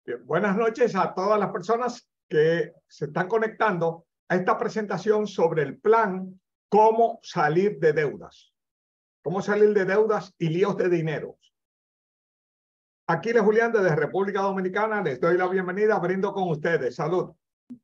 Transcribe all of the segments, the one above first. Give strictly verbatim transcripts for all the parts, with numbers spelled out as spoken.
Bien, buenas noches a todas las personas que se están conectando a esta presentación sobre el plan Cómo salir de deudas. Cómo salir de deudas y líos de dinero. Aquí les Julián desde República Dominicana. Les doy la bienvenida. Brindo con ustedes. Salud.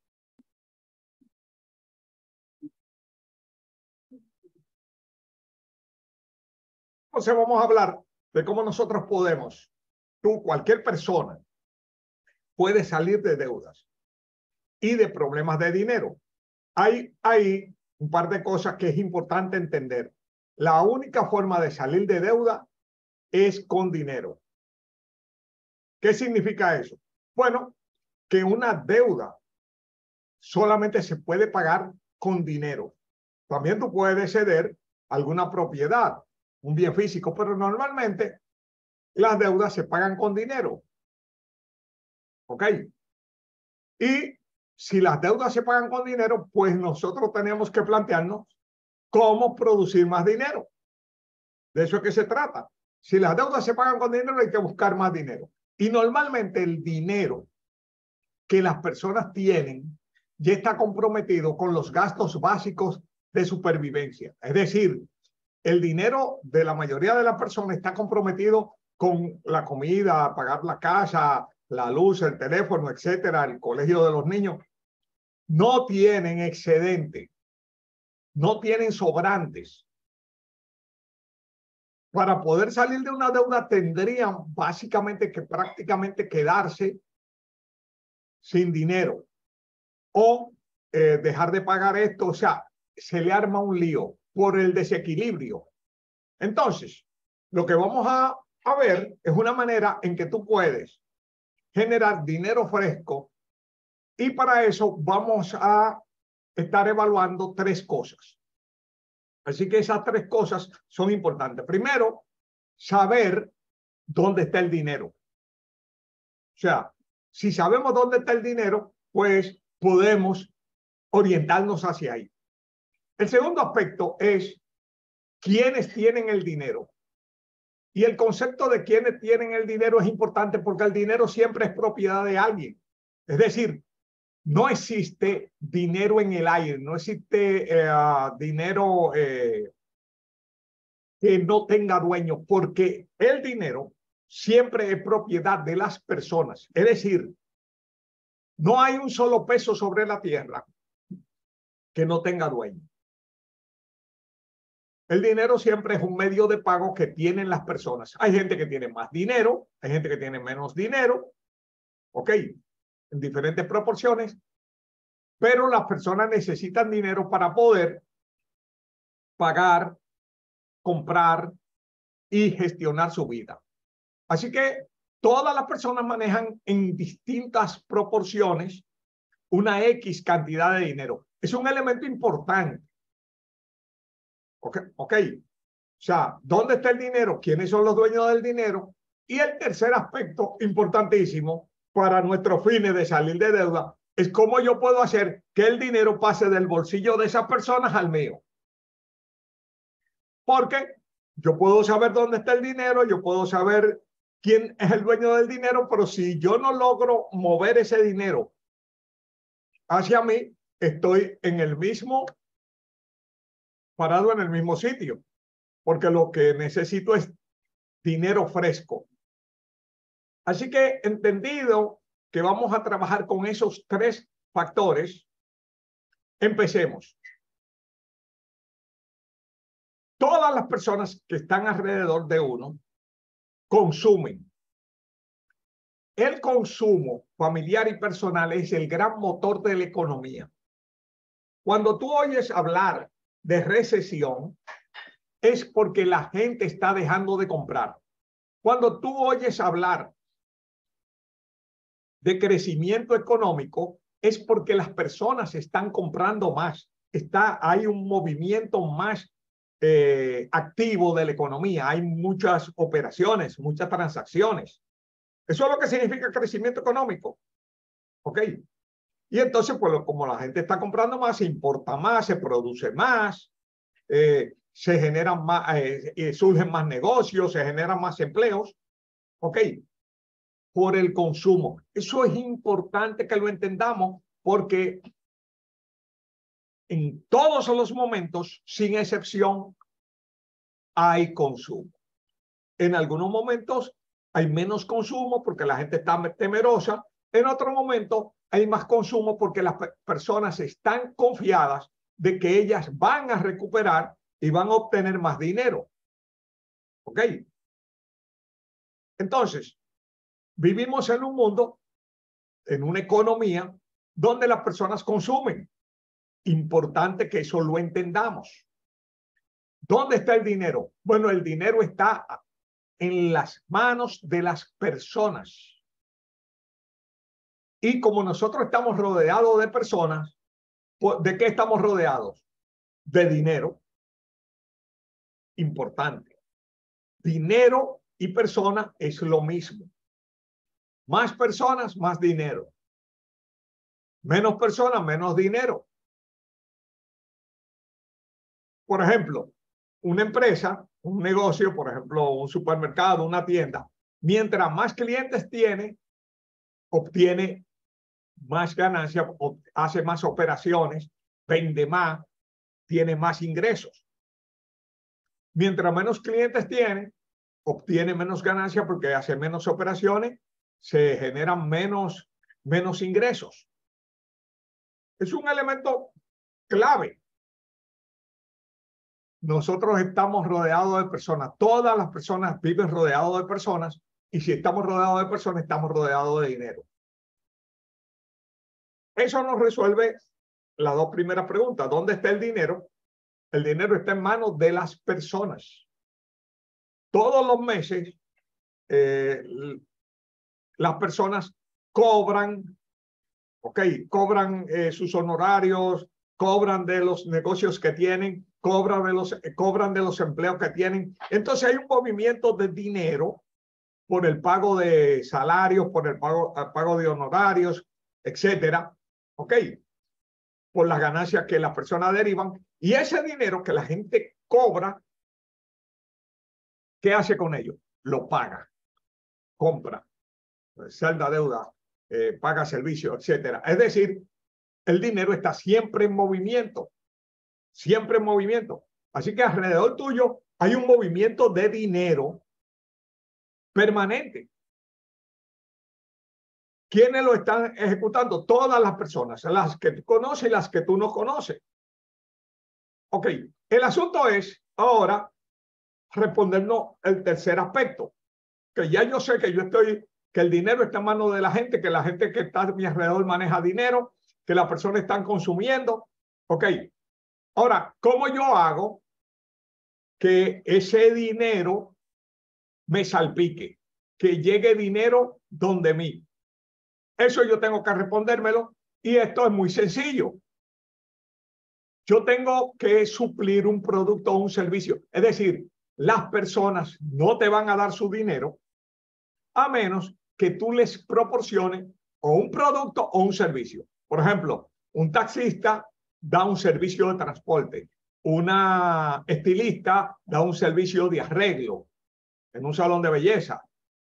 Entonces vamos a hablar de cómo nosotros podemos, tú, cualquier persona, puede salir de deudas y de problemas de dinero. Hay, hay un par de cosas que es importante entender. La única forma de salir de deuda es con dinero. ¿Qué significa eso? Bueno, que una deuda solamente se puede pagar con dinero. También tú puedes ceder alguna propiedad, un bien físico, pero normalmente las deudas se pagan con dinero. ¿Ok? Y si las deudas se pagan con dinero, pues nosotros tenemos que plantearnos cómo producir más dinero. De eso es que se trata. Si las deudas se pagan con dinero, hay que buscar más dinero. Y normalmente el dinero que las personas tienen ya está comprometido con los gastos básicos de supervivencia. Es decir, el dinero de la mayoría de las personas está comprometido con la comida, pagar la casa, la luz, el teléfono, etcétera, el colegio de los niños. No tienen excedente, no tienen sobrantes. Para poder salir de una deuda tendrían básicamente que prácticamente quedarse sin dinero o eh, dejar de pagar esto. O sea, se le arma un lío por el desequilibrio. Entonces, lo que vamos a, a ver es una manera en que tú puedes generar dinero fresco, y para eso vamos a estar evaluando tres cosas. Así que esas tres cosas son importantes. Primero, saber dónde está el dinero. O sea, si sabemos dónde está el dinero, pues podemos orientarnos hacia ahí. El segundo aspecto es quiénes tienen el dinero. Y el concepto de quiénes tienen el dinero es importante porque el dinero siempre es propiedad de alguien. Es decir, no existe dinero en el aire, no existe eh, dinero eh, que no tenga dueño, porque el dinero siempre es propiedad de las personas. Es decir, no hay un solo peso sobre la tierra que no tenga dueño. El dinero siempre es un medio de pago que tienen las personas. Hay gente que tiene más dinero, hay gente que tiene menos dinero, ok, en diferentes proporciones, pero las personas necesitan dinero para poder pagar, comprar y gestionar su vida. Así que todas las personas manejan en distintas proporciones una X cantidad de dinero. Es un elemento importante. Ok, ok. O sea, ¿dónde está el dinero? ¿Quiénes son los dueños del dinero? Y el tercer aspecto importantísimo para nuestros fines de salir de deuda es cómo yo puedo hacer que el dinero pase del bolsillo de esas personas al mío. Porque yo puedo saber dónde está el dinero, yo puedo saber quién es el dueño del dinero, pero si yo no logro mover ese dinero hacia mí, estoy en el mismo, parado en el mismo sitio, porque lo que necesito es dinero fresco. Así que entendido que vamos a trabajar con esos tres factores, empecemos. Todas las personas que están alrededor de uno consumen. El consumo familiar y personal es el gran motor de la economía. Cuando tú oyes hablar de recesión, es porque la gente está dejando de comprar. Cuando tú oyes hablar de crecimiento económico, es porque las personas están comprando más. Está, hay un movimiento más eh, activo de la economía. Hay muchas operaciones, muchas transacciones. Eso es lo que significa crecimiento económico. ¿Ok? Y entonces, pues como la gente está comprando más, se importa más, se produce más, eh, se generan más, eh, eh, surgen más negocios, se generan más empleos. ¿Ok? por el consumo. Eso es importante que lo entendamos porque en todos los momentos, sin excepción, hay consumo. En algunos momentos hay menos consumo porque la gente está temerosa. En otro momento hay más consumo porque las personas están confiadas de que ellas van a recuperar y van a obtener más dinero. ¿Ok? Entonces, vivimos en un mundo, en una economía, donde las personas consumen. Importante que eso lo entendamos. ¿Dónde está el dinero? Bueno, el dinero está en las manos de las personas. Y como nosotros estamos rodeados de personas, ¿de qué estamos rodeados? De dinero. Importante. Dinero y persona es lo mismo. Más personas, más dinero. Menos personas, menos dinero. Por ejemplo, una empresa, un negocio, por ejemplo, un supermercado, una tienda, mientras más clientes tiene, obtiene más ganancias, hace más operaciones, vende más, tiene más ingresos. Mientras menos clientes tiene, obtiene menos ganancias porque hace menos operaciones, se generan menos, menos ingresos. Es un elemento clave. Nosotros estamos rodeados de personas. Todas las personas viven rodeados de personas y si estamos rodeados de personas, estamos rodeados de dinero. Eso nos resuelve las dos primeras preguntas. ¿Dónde está el dinero? El dinero está en manos de las personas. Todos los meses, eh, las personas cobran, ok, cobran eh, sus honorarios, cobran de los negocios que tienen, cobran de los, eh, cobran de los empleos que tienen. Entonces hay un movimiento de dinero por el pago de salarios, por el pago, el pago de honorarios, etcétera, ok, por las ganancias que las personas derivan. Y ese dinero que la gente cobra, ¿qué hace con ello? Lo paga, compra, salda deuda, eh, paga servicios, etcétera. Es decir, el dinero está siempre en movimiento, siempre en movimiento. Así que alrededor tuyo hay un movimiento de dinero permanente. ¿Quiénes lo están ejecutando? Todas las personas, las que tú conoces y las que tú no conoces. Ok, el asunto es ahora respondernos el tercer aspecto, que ya yo sé que yo estoy, que el dinero está en manos de la gente, que la gente que está a mi alrededor maneja dinero, que las personas están consumiendo. Ok, ahora, ¿cómo yo hago que ese dinero me salpique? Que llegue dinero donde mí. Eso yo tengo que respondérmelo y esto es muy sencillo. Yo tengo que suplir un producto o un servicio. Es decir, las personas no te van a dar su dinero a menos que tú les proporciones o un producto o un servicio. Por ejemplo, un taxista da un servicio de transporte. Una estilista da un servicio de arreglo en un salón de belleza.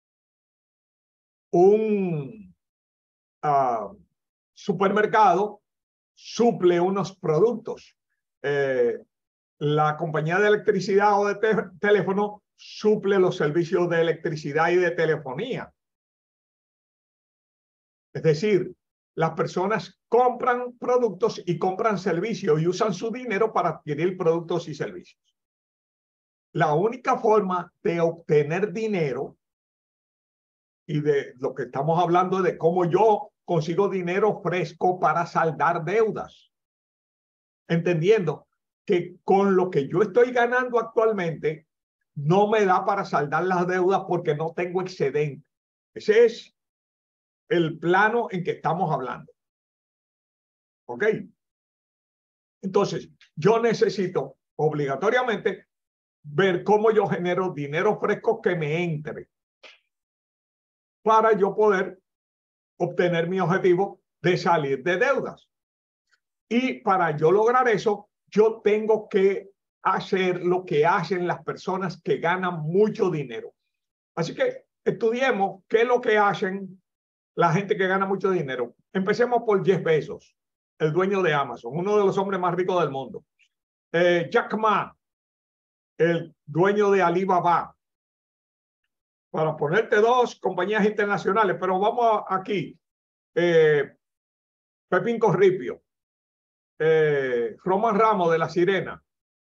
Un uh, supermercado suple unos productos. Eh, la compañía de electricidad o de te teléfono suple los servicios de electricidad y de telefonía. Es decir, las personas compran productos y compran servicios y usan su dinero para adquirir productos y servicios. La única forma de obtener dinero, y de lo que estamos hablando de cómo yo consigo dinero fresco para saldar deudas, entendiendo que con lo que yo estoy ganando actualmente no me da para saldar las deudas porque no tengo excedente. Ese es el plano en que estamos hablando. ¿Ok? Entonces, yo necesito obligatoriamente ver cómo yo genero dinero fresco que me entre para yo poder obtener mi objetivo de salir de deudas. Y para yo lograr eso, yo tengo que hacer lo que hacen las personas que ganan mucho dinero. Así que estudiemos qué es lo que hacen la gente que gana mucho dinero. Empecemos por Jeff Bezos, el dueño de Amazon, uno de los hombres más ricos del mundo. Eh, Jack Ma, el dueño de Alibaba. Para ponerte dos compañías internacionales, pero vamos aquí. Eh, Pepín Corripio, eh, Román Ramos de La Sirena,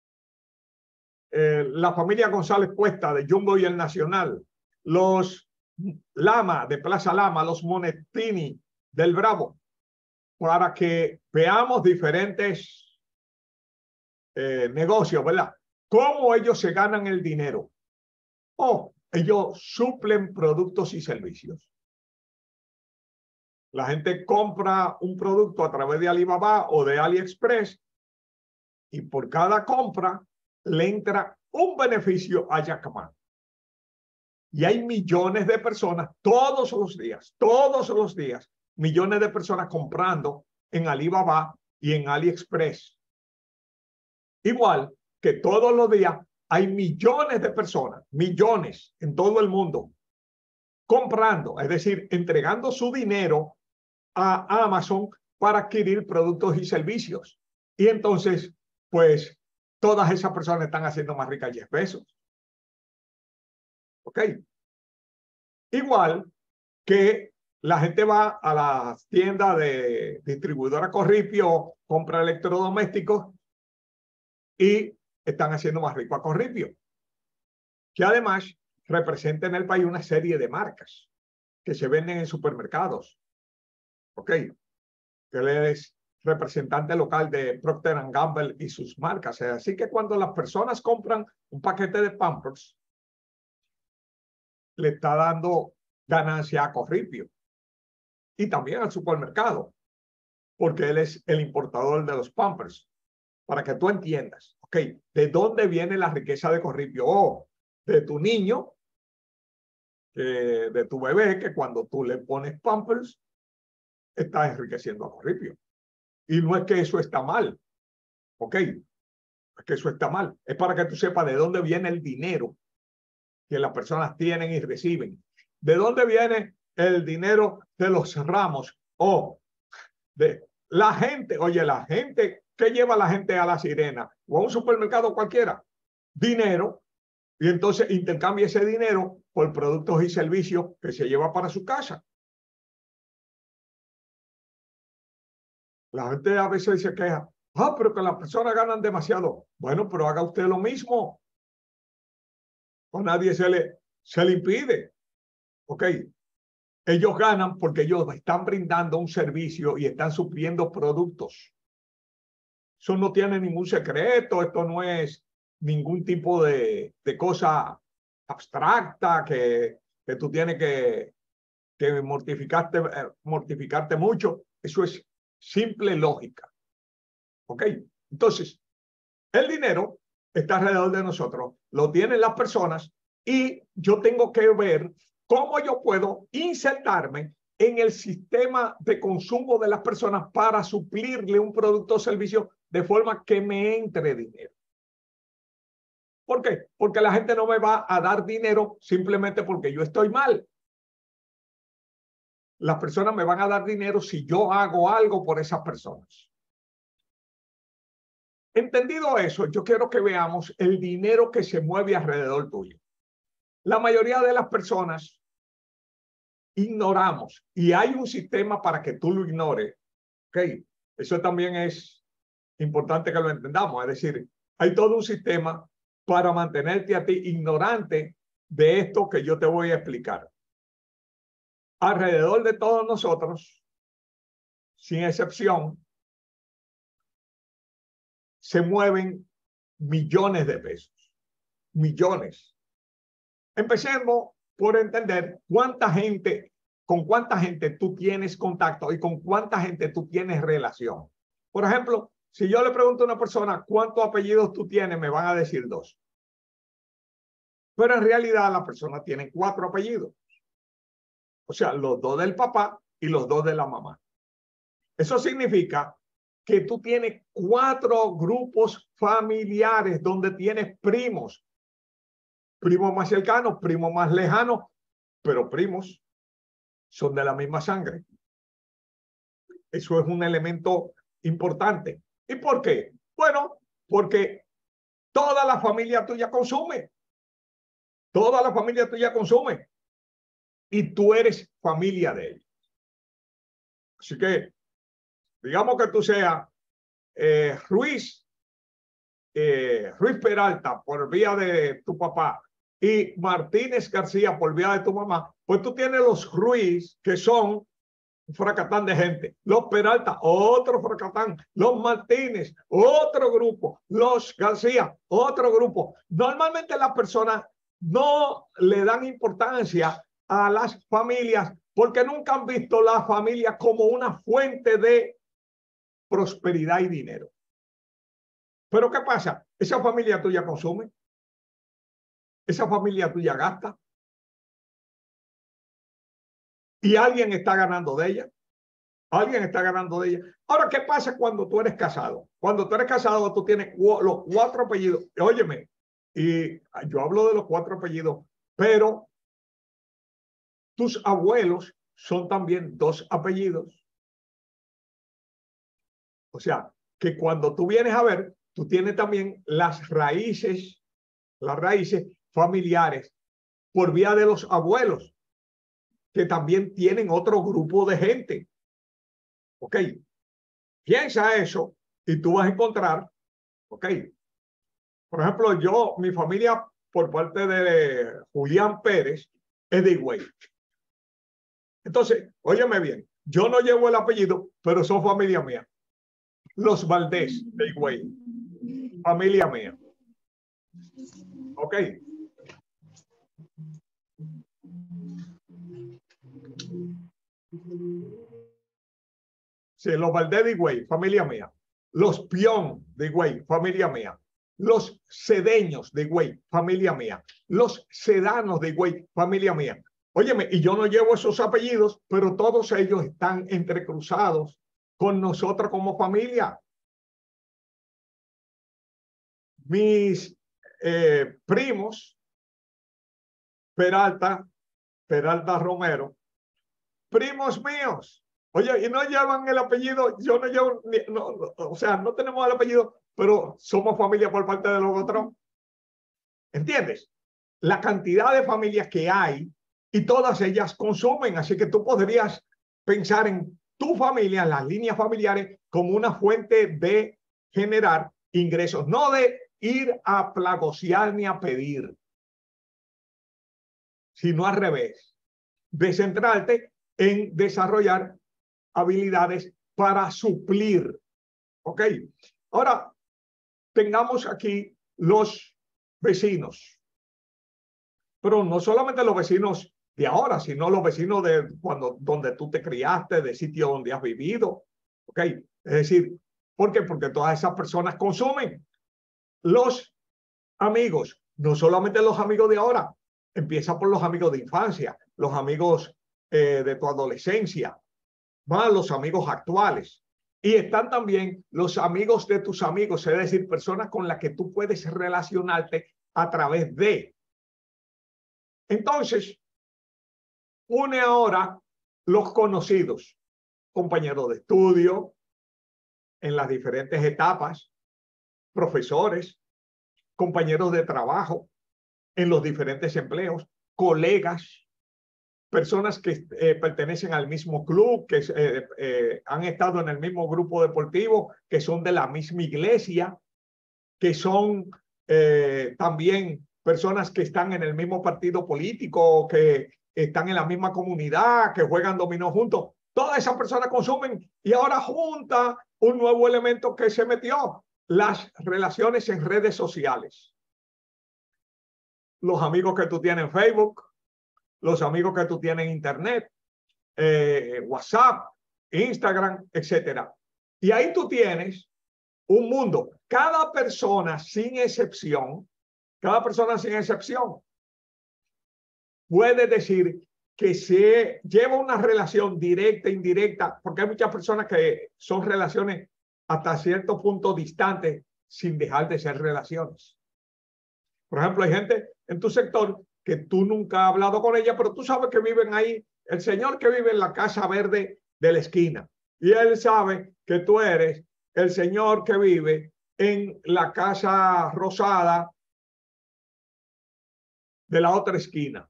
eh, la familia González Cuesta de Jumbo y El Nacional, los Lama de Plaza Lama, los Monettini del Bravo, para que veamos diferentes eh, negocios, ¿verdad? Cómo ellos se ganan el dinero. Oh, ellos suplen productos y servicios. La gente compra un producto a través de Alibaba o de AliExpress y por cada compra le entra un beneficio a Jack Ma. Y hay millones de personas todos los días, todos los días, millones de personas comprando en Alibaba y en AliExpress. Igual que todos los días hay millones de personas, millones en todo el mundo, comprando, es decir, entregando su dinero a Amazon para adquirir productos y servicios. Y entonces, pues, todas esas personas están haciendo más ricas Jeff Bezos. ¿Ok? Igual que la gente va a las tiendas de distribuidora Corripio, compra electrodomésticos y están haciendo más rico a Corripio, que además representa en el país una serie de marcas que se venden en supermercados. ¿Ok? Que él es representante local de Procter and Gamble y sus marcas. Así que cuando las personas compran un paquete de Pampers, le está dando ganancia a Corripio y también al supermercado, porque él es el importador de los Pampers. Para que tú entiendas, ¿ok? ¿De dónde viene la riqueza de Corripio? Oh, de tu niño, eh, de tu bebé, que cuando tú le pones Pampers, estás enriqueciendo a Corripio. Y no es que eso está mal, ¿ok? Es que eso está mal. Es para que tú sepas de dónde viene el dinero que las personas tienen y reciben. ¿De dónde viene el dinero de los ramos? O de la gente, oye, la gente, ¿qué lleva la gente a La Sirena? O a un supermercado cualquiera. Dinero. Y entonces intercambia ese dinero por productos y servicios que se lleva para su casa. La gente a veces se queja. Ah, pero que las personas ganan demasiado. Bueno, pero haga usted lo mismo. A nadie se le, se le impide. Ok. Ellos ganan porque ellos están brindando un servicio y están supliendo productos. Eso no tiene ningún secreto. Esto no es ningún tipo de, de cosa abstracta que, que tú tienes que, que mortificarte, eh, mortificarte mucho. Eso es simple lógica. ¿Ok? Entonces, el dinero está alrededor de nosotros, lo tienen las personas y yo tengo que ver cómo yo puedo insertarme en el sistema de consumo de las personas para suplirle un producto o servicio de forma que me entre dinero. ¿Por qué? Porque la gente no me va a dar dinero simplemente porque yo estoy mal. Las personas me van a dar dinero si yo hago algo por esas personas. Entendido eso, yo quiero que veamos el dinero que se mueve alrededor tuyo. La mayoría de las personas ignoramos y hay un sistema para que tú lo ignores. ¿Ok? Eso también es importante que lo entendamos. Es decir, hay todo un sistema para mantenerte a ti ignorante de esto que yo te voy a explicar. Alrededor de todos nosotros, sin excepción, se mueven millones de pesos. Millones. Empecemos por entender cuánta gente, con cuánta gente tú tienes contacto y con cuánta gente tú tienes relación. Por ejemplo, si yo le pregunto a una persona cuántos apellidos tú tienes, me van a decir dos. Pero en realidad la persona tiene cuatro apellidos. O sea, los dos del papá y los dos de la mamá. Eso significa que tú tienes cuatro grupos familiares donde tienes primos. Primos más cercanos, primos más lejanos, pero primos son de la misma sangre. Eso es un elemento importante. ¿Y por qué? Bueno, porque toda la familia tuya consume. Toda la familia tuya consume. Y tú eres familia de ellos. Así que, digamos que tú seas eh, Ruiz, eh, Ruiz Peralta por vía de tu papá y Martínez García por vía de tu mamá, pues tú tienes los Ruiz, que son un fracatán de gente, los Peralta, otro fracatán, los Martínez, otro grupo, los García, otro grupo. Normalmente las personas no le dan importancia a las familias porque nunca han visto la familia como una fuente de prosperidad y dinero. Pero ¿qué pasa? Esa familia tuya consume, esa familia tuya gasta, y alguien está ganando de ella. Alguien está ganando de ella. Ahora, ¿qué pasa cuando tú eres casado? Cuando tú eres casado, tú tienes los cuatro apellidos. Óyeme, y yo hablo de los cuatro apellidos, pero tus abuelos son también dos apellidos. O sea, que cuando tú vienes a ver, tú tienes también las raíces, las raíces familiares por vía de los abuelos, que también tienen otro grupo de gente. Ok, piensa eso y tú vas a encontrar, ok, por ejemplo, yo, mi familia por parte de Julián Pérez es de Higüey. Entonces, óyeme bien, yo no llevo el apellido, pero son familia mía. Los Valdés de Higüey, familia mía. Ok. Sí, los Valdés de Higüey, familia mía. Los Pion de Higüey, familia mía. Los Cedeños de Higüey, familia mía. Los Sedanos de Higüey, familia mía. Óyeme, y yo no llevo esos apellidos, pero todos ellos están entrecruzados con nosotros como familia. Mis eh, primos, Peralta, Peralta Romero, primos míos. Oye, y no llevan el apellido, yo no llevo, no, no, o sea, no tenemos el apellido, pero somos familia por parte de los otros. ¿Entiendes? La cantidad de familias que hay y todas ellas consumen, así que tú podrías pensar en tu familia, en las líneas familiares, como una fuente de generar ingresos, no de ir a plagosear ni a pedir, sino al revés, de centrarte en desarrollar habilidades para suplir. ¿Ok? Ahora, tengamos aquí los vecinos, pero no solamente los vecinos de ahora, sino los vecinos de cuando, donde tú te criaste, de sitio donde has vivido. ¿Ok? Es decir, ¿por qué? Porque todas esas personas consumen. Los amigos, no solamente los amigos de ahora, empieza por los amigos de infancia, los amigos eh, de tu adolescencia, más los amigos actuales. Y están también los amigos de tus amigos, es decir, personas con las que tú puedes relacionarte a través de. Entonces, une ahora los conocidos, compañeros de estudio, en las diferentes etapas, profesores, compañeros de trabajo, en los diferentes empleos, colegas, personas que eh, pertenecen al mismo club, que eh, eh, han estado en el mismo grupo deportivo, que son de la misma iglesia, que son eh, también personas que están en el mismo partido político, que están en la misma comunidad, que juegan dominó juntos. Todas esas personas consumen y ahora junta un nuevo elemento que se metió, las relaciones en redes sociales. Los amigos que tú tienes en Facebook, los amigos que tú tienes en Internet, eh, WhatsApp, Instagram, etcétera. Y ahí tú tienes un mundo. Cada persona sin excepción, cada persona sin excepción puede decir que se lleva una relación directa, indirecta, porque hay muchas personas que son relaciones hasta cierto punto distantes sin dejar de ser relaciones. Por ejemplo, hay gente en tu sector que tú nunca has hablado con ella, pero tú sabes que viven ahí, el señor que vive en la casa verde de la esquina, y él sabe que tú eres el señor que vive en la casa rosada de la otra esquina.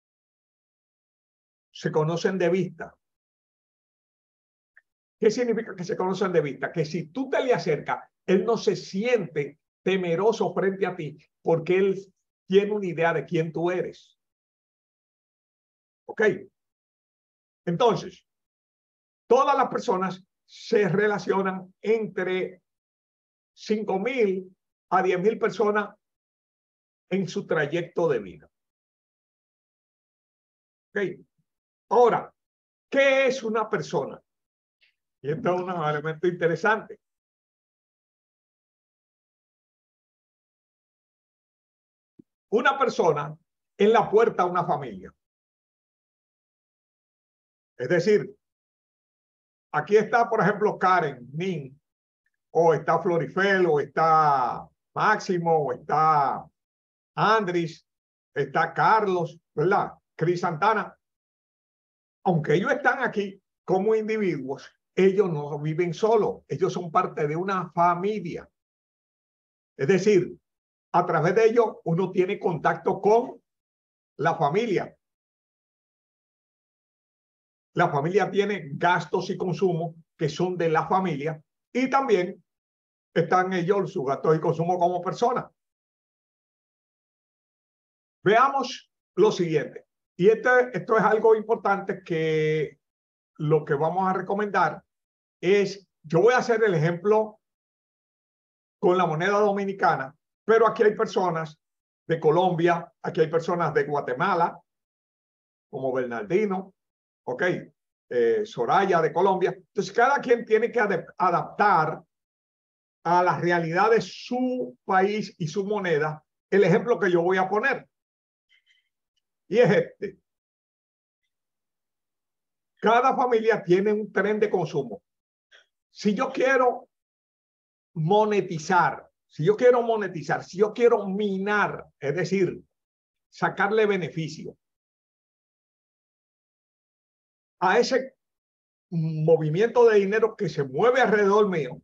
Se conocen de vista. ¿Qué significa que se conocen de vista? Que si tú te le acercas, él no se siente temeroso frente a ti porque él tiene una idea de quién tú eres. ¿Ok? Entonces, todas las personas se relacionan entre cinco mil a diez mil personas en su trayecto de vida. ¿Ok? Ahora, ¿qué es una persona? Y esto es un elemento interesante. Una persona es la puerta a una familia. Es decir, aquí está, por ejemplo, Karen, Nin, o está Florifel, o está Máximo, o está Andris, está Carlos, ¿verdad? Cris Santana. Aunque ellos están aquí como individuos, ellos no viven solos, ellos son parte de una familia. Es decir, a través de ellos uno tiene contacto con la familia. La familia tiene gastos y consumos que son de la familia y también están ellos sus gastos y consumos como personas. Veamos lo siguiente. Y este, esto es algo importante que lo que vamos a recomendar es, yo voy a hacer el ejemplo con la moneda dominicana, pero aquí hay personas de Colombia, aquí hay personas de Guatemala, como Bernardino, ok, eh, Soraya de Colombia. Entonces, cada quien tiene que adaptar a la realidad de su país y su moneda el ejemplo que yo voy a poner. Y es este. Cada familia tiene un tren de consumo. Si yo quiero monetizar, si yo quiero monetizar, si yo quiero minar, es decir, sacarle beneficio a ese movimiento de dinero que se mueve alrededor mío,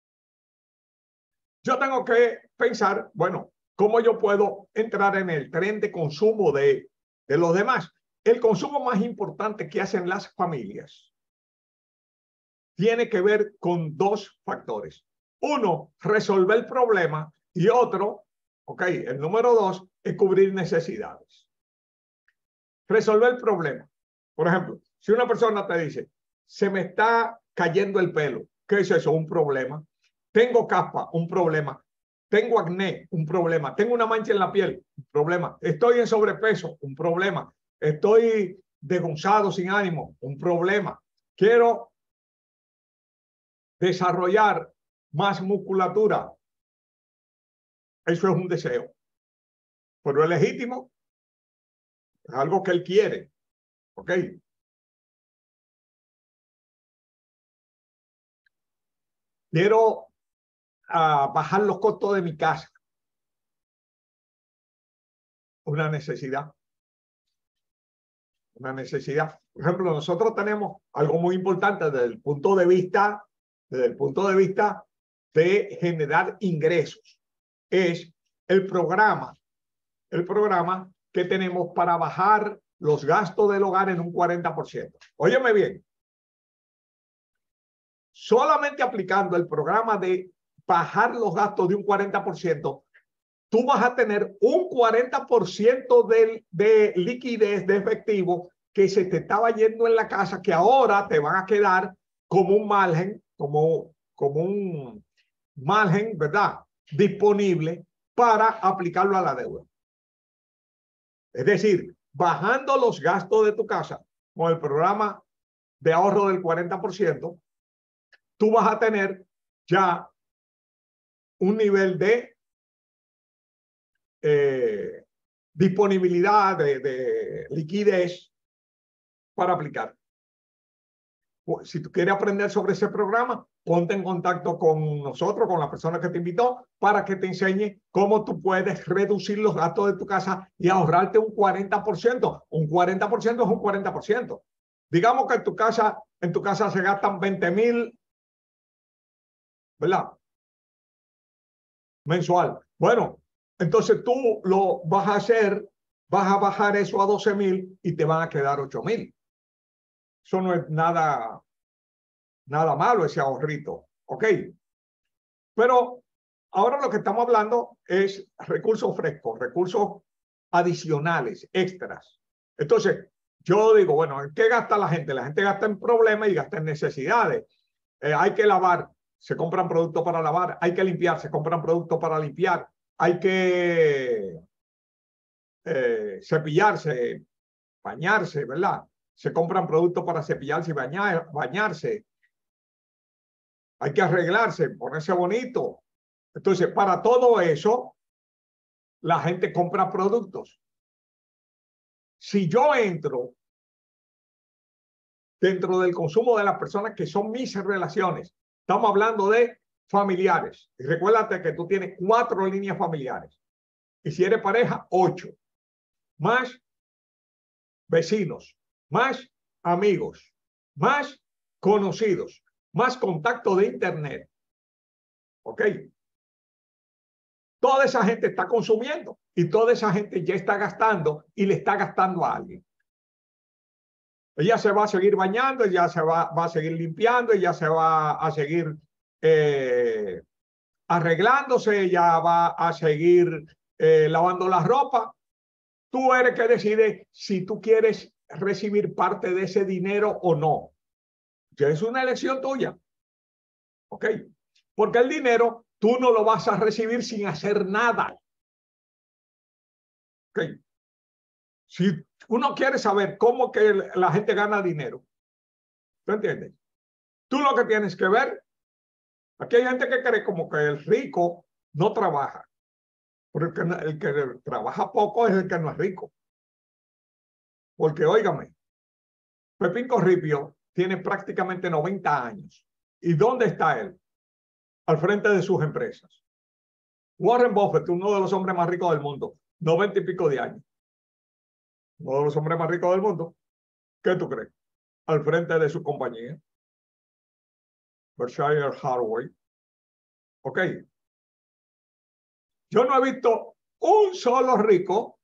yo tengo que pensar, bueno, ¿cómo yo puedo entrar en el tren de consumo de, de los demás? El consumo más importante que hacen las familias tiene que ver con dos factores. Uno, resolver el problema, y otro, ok, el número dos es cubrir necesidades. Resolver el problema. Por ejemplo, si una persona te dice, se me está cayendo el pelo, ¿qué es eso? Un problema. Tengo caspa, un problema. Tengo acné, un problema. Tengo una mancha en la piel, un problema. Estoy en sobrepeso, un problema. Estoy desgonzado, sin ánimo, un problema. Quiero desarrollar más musculatura. Eso es un deseo. Pero es legítimo. Es algo que él quiere. ¿Ok? Quiero uh, bajar los costos de mi casa. Una necesidad. Una necesidad. Por ejemplo, nosotros tenemos algo muy importante desde el punto de vista, desde el punto de vista de generar ingresos. Es el programa, el programa que tenemos para bajar los gastos del hogar en un cuarenta por ciento. Óyeme bien. Solamente aplicando el programa de bajar los gastos de un cuarenta por ciento, tú vas a tener un cuarenta por ciento de, de liquidez de efectivo que se te estaba yendo en la casa, que ahora te van a quedar como un margen, como, como un margen, ¿verdad? Disponible para aplicarlo a la deuda. Es decir, bajando los gastos de tu casa con el programa de ahorro del cuarenta por ciento, tú vas a tener ya un nivel de eh, disponibilidad, de, de liquidez para aplicar. Pues, si tú quieres aprender sobre ese programa, ponte en contacto con nosotros, con la persona que te invitó, para que te enseñe cómo tú puedes reducir los gastos de tu casa y ahorrarte un cuarenta por ciento. Un cuarenta por ciento es un cuarenta por ciento. Digamos que en tu casa, en tu casa se gastan veinte mil, ¿verdad? Mensual. Bueno, entonces tú lo vas a hacer, vas a bajar eso a doce mil y te van a quedar ocho mil. Eso no es nada, nada malo, ese ahorrito. ¿Ok? Pero ahora lo que estamos hablando es recursos frescos, recursos adicionales, extras. Entonces, yo digo, bueno, ¿en qué gasta la gente? La gente gasta en problemas y gasta en necesidades. Eh, hay que lavar, se compran productos para lavar. Hay que limpiar, se compran productos para limpiar. Hay que eh, cepillarse, bañarse, ¿verdad? Se compran productos para cepillarse y bañar, bañarse. Hay que arreglarse, ponerse bonito. Entonces, para todo eso, la gente compra productos. Si yo entro dentro del consumo de las personas que son mis relaciones, estamos hablando de familiares. Y recuérdate que tú tienes cuatro líneas familiares. Y si eres pareja, ocho. Más vecinos, más amigos, más conocidos, más contacto de internet. ¿Ok? Toda esa gente está consumiendo y toda esa gente ya está gastando y le está gastando a alguien. Ella se va a seguir bañando, ella se va, va a seguir limpiando, ella se va a seguir eh, arreglándose, ella va a seguir eh, lavando la ropa. Tú eres que decide si tú quieres recibir parte de ese dinero o no. Ya es una elección tuya. ¿Ok? Porque el dinero tú no lo vas a recibir sin hacer nada. ¿Ok? Si uno quiere saber cómo que la gente gana dinero, ¿tú entiendes? Tú lo que tienes que ver, aquí hay gente que cree como que el rico no trabaja, porque el que, el que trabaja poco es el que no es rico. Porque, óigame, Pepín Corripio tiene prácticamente noventa años. ¿Y dónde está él? Al frente de sus empresas. Warren Buffett, uno de los hombres más ricos del mundo, noventa y pico de años. Uno de los hombres más ricos del mundo. ¿Qué tú crees? Al frente de su compañía. Berkshire Hathaway. Ok. Yo no he visto un solo rico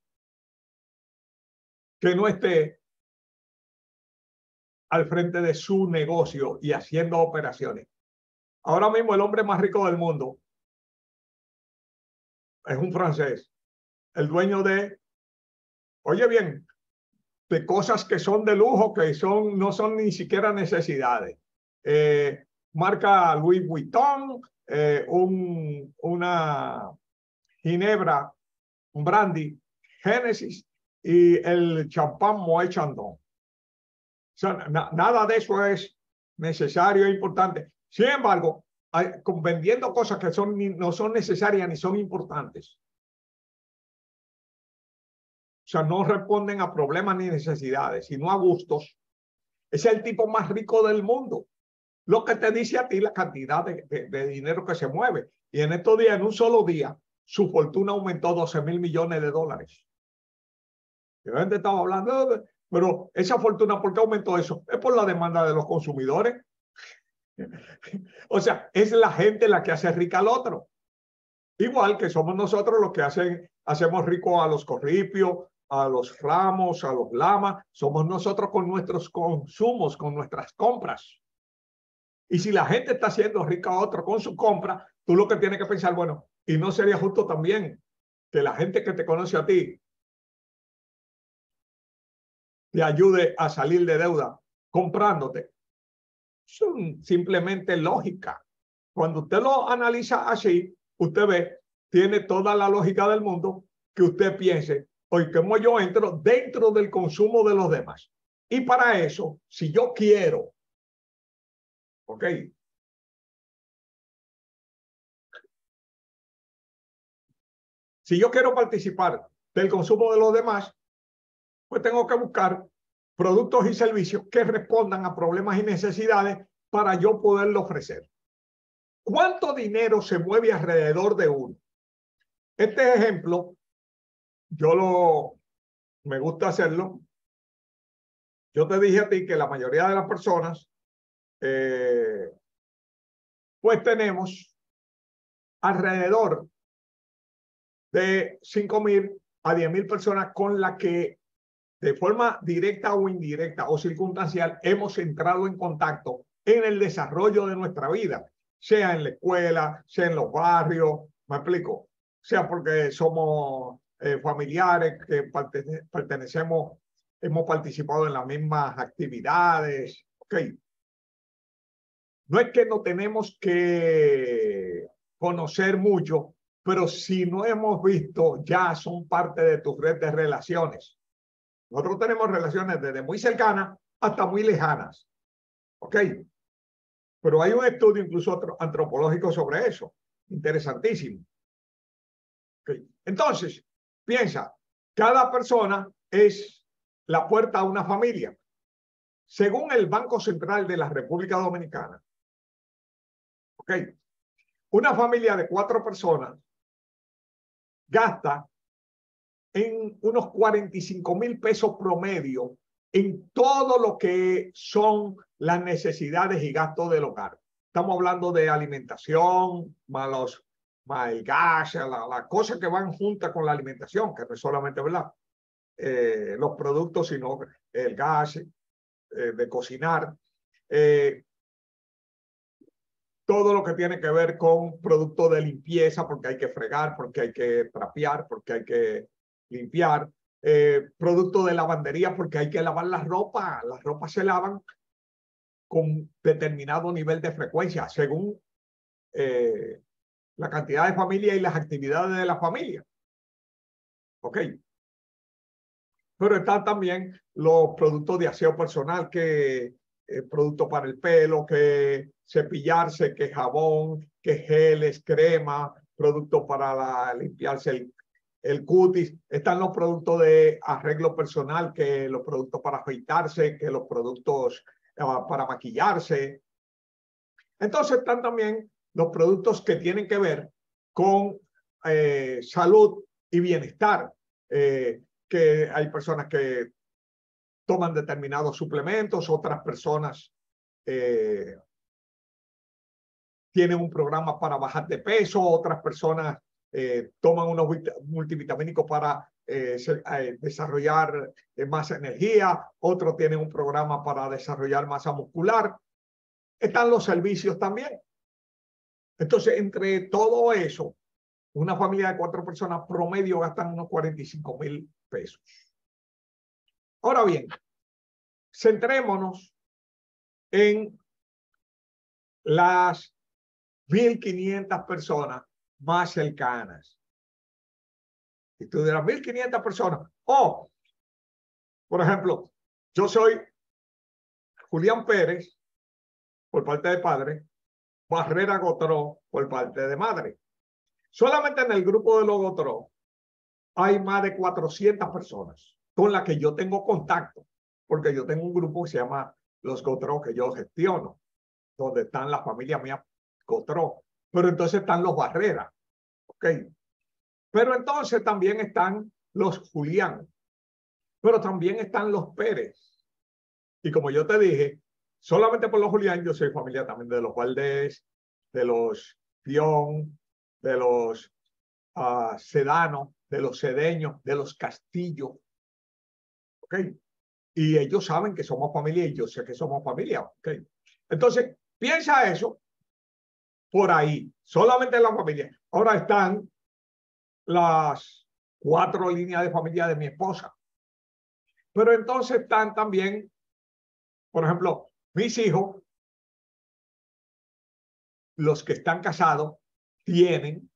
que no esté al frente de su negocio y haciendo operaciones. Ahora mismo el hombre más rico del mundo es un francés, el dueño de, oye bien, de cosas que son de lujo, que son, no son ni siquiera necesidades. Eh, marca Louis Vuitton, eh, un, una ginebra, un brandy, Genesis y el champán Moët Chandon. O sea, na, nada de eso es necesario e importante. Sin embargo, hay, vendiendo cosas que son, no son necesarias ni son importantes. O sea, no responden a problemas ni necesidades, sino a gustos. Es el tipo más rico del mundo. Lo que te dice a ti la cantidad de, de, de dinero que se mueve. Y en estos días, en un solo día, su fortuna aumentó doce mil millones de dólares. Y la gente estaba hablando, pero esa fortuna, ¿por qué aumentó eso? Es por la demanda de los consumidores. O sea, es la gente la que hace rica al otro. Igual que somos nosotros los que hacen, hacemos rico a los Corripios, a los Ramos, a los Lama. Somos nosotros con nuestros consumos, con nuestras compras. Y si la gente está haciendo rica a otro con su compra, tú lo que tienes que pensar, bueno, y no sería justo también que la gente que te conoce a ti te ayude a salir de deuda comprándote. Son simplemente lógica. Cuando usted lo analiza así, usted ve, tiene toda la lógica del mundo que usted piense, oye, ¿cómo yo entro dentro del consumo de los demás? Y para eso, si yo quiero, ok, si yo quiero participar del consumo de los demás, pues tengo que buscar productos y servicios que respondan a problemas y necesidades para yo poderlo ofrecer. ¿Cuánto dinero se mueve alrededor de uno? Este ejemplo, yo lo, me gusta hacerlo. Yo te dije a ti que la mayoría de las personas, eh, pues tenemos alrededor de cinco mil a diez mil personas con las que de forma directa o indirecta o circunstancial hemos entrado en contacto en el desarrollo de nuestra vida, sea en la escuela, sea en los barrios, me explico, sea porque somos eh, familiares que pertene pertenecemos, hemos participado en las mismas actividades, ok. No es que no tenemos que conocer mucho, pero si no hemos visto, ya son parte de tu red de relaciones. Nosotros tenemos relaciones desde muy cercanas hasta muy lejanas. ¿Ok? Pero hay un estudio incluso antropológico sobre eso. Interesantísimo. ¿Okay? Entonces, piensa, cada persona es la puerta a una familia. Según el Banco Central de la República Dominicana, ¿ok? Una familia de cuatro personas gasta en unos cuarenta y cinco mil pesos promedio en todo lo que son las necesidades y gastos del hogar. Estamos hablando de alimentación, más, los, más el gas, las la cosas que van juntas con la alimentación, que no es solamente, ¿verdad? Eh, los productos, sino el gas eh, de cocinar. Eh, todo lo que tiene que ver con productos de limpieza, porque hay que fregar, porque hay que trapear, porque hay que limpiar, eh, productos de lavandería, porque hay que lavar la ropa. Las ropas se lavan con determinado nivel de frecuencia, según eh, la cantidad de familia y las actividades de la familia. ¿Ok? Pero están también los productos de aseo personal, que eh, productos para el pelo, que cepillarse, que jabón, que geles, crema, productos para la, limpiarse el, el cutis. Están los productos de arreglo personal, que los productos para afeitarse, que los productos uh, para maquillarse. Entonces están también los productos que tienen que ver con eh, salud y bienestar. Eh, que hay personas que toman determinados suplementos, otras personas eh, tienen un programa para bajar de peso, otras personas eh, toman unos multivitamínicos para eh, eh, desarrollar eh, más energía, otros tienen un programa para desarrollar masa muscular. Están los servicios también. Entonces, entre todo eso, una familia de cuatro personas promedio gastan unos cuarenta y cinco mil pesos. Ahora bien, centrémonos en las mil quinientas personas más cercanas. Y tú dirás, mil quinientas personas. O, por ejemplo, yo soy Julián Pérez, por parte de padre, Barrera Gotró, por parte de madre. Solamente en el grupo de los Gotró hay más de cuatrocientas personas con las que yo tengo contacto, porque yo tengo un grupo que se llama Los Gotró, que yo gestiono, donde están las familias mías Gotró, pero entonces están los Barrera, ¿ok? Pero entonces también están los Julián, pero también están los Pérez. Y como yo te dije, solamente por los Julián yo soy familia también de los Valdés, de los Pion, de los uh, Sedano, de los Cedeños, de los Castillo, ¿ok? Y ellos saben que somos familia y yo sé que somos familia, ¿ok? Entonces, piensa eso por ahí, solamente en la familia. Ahora están las cuatro líneas de familia de mi esposa. Pero entonces están también, por ejemplo, mis hijos, los que están casados, tienen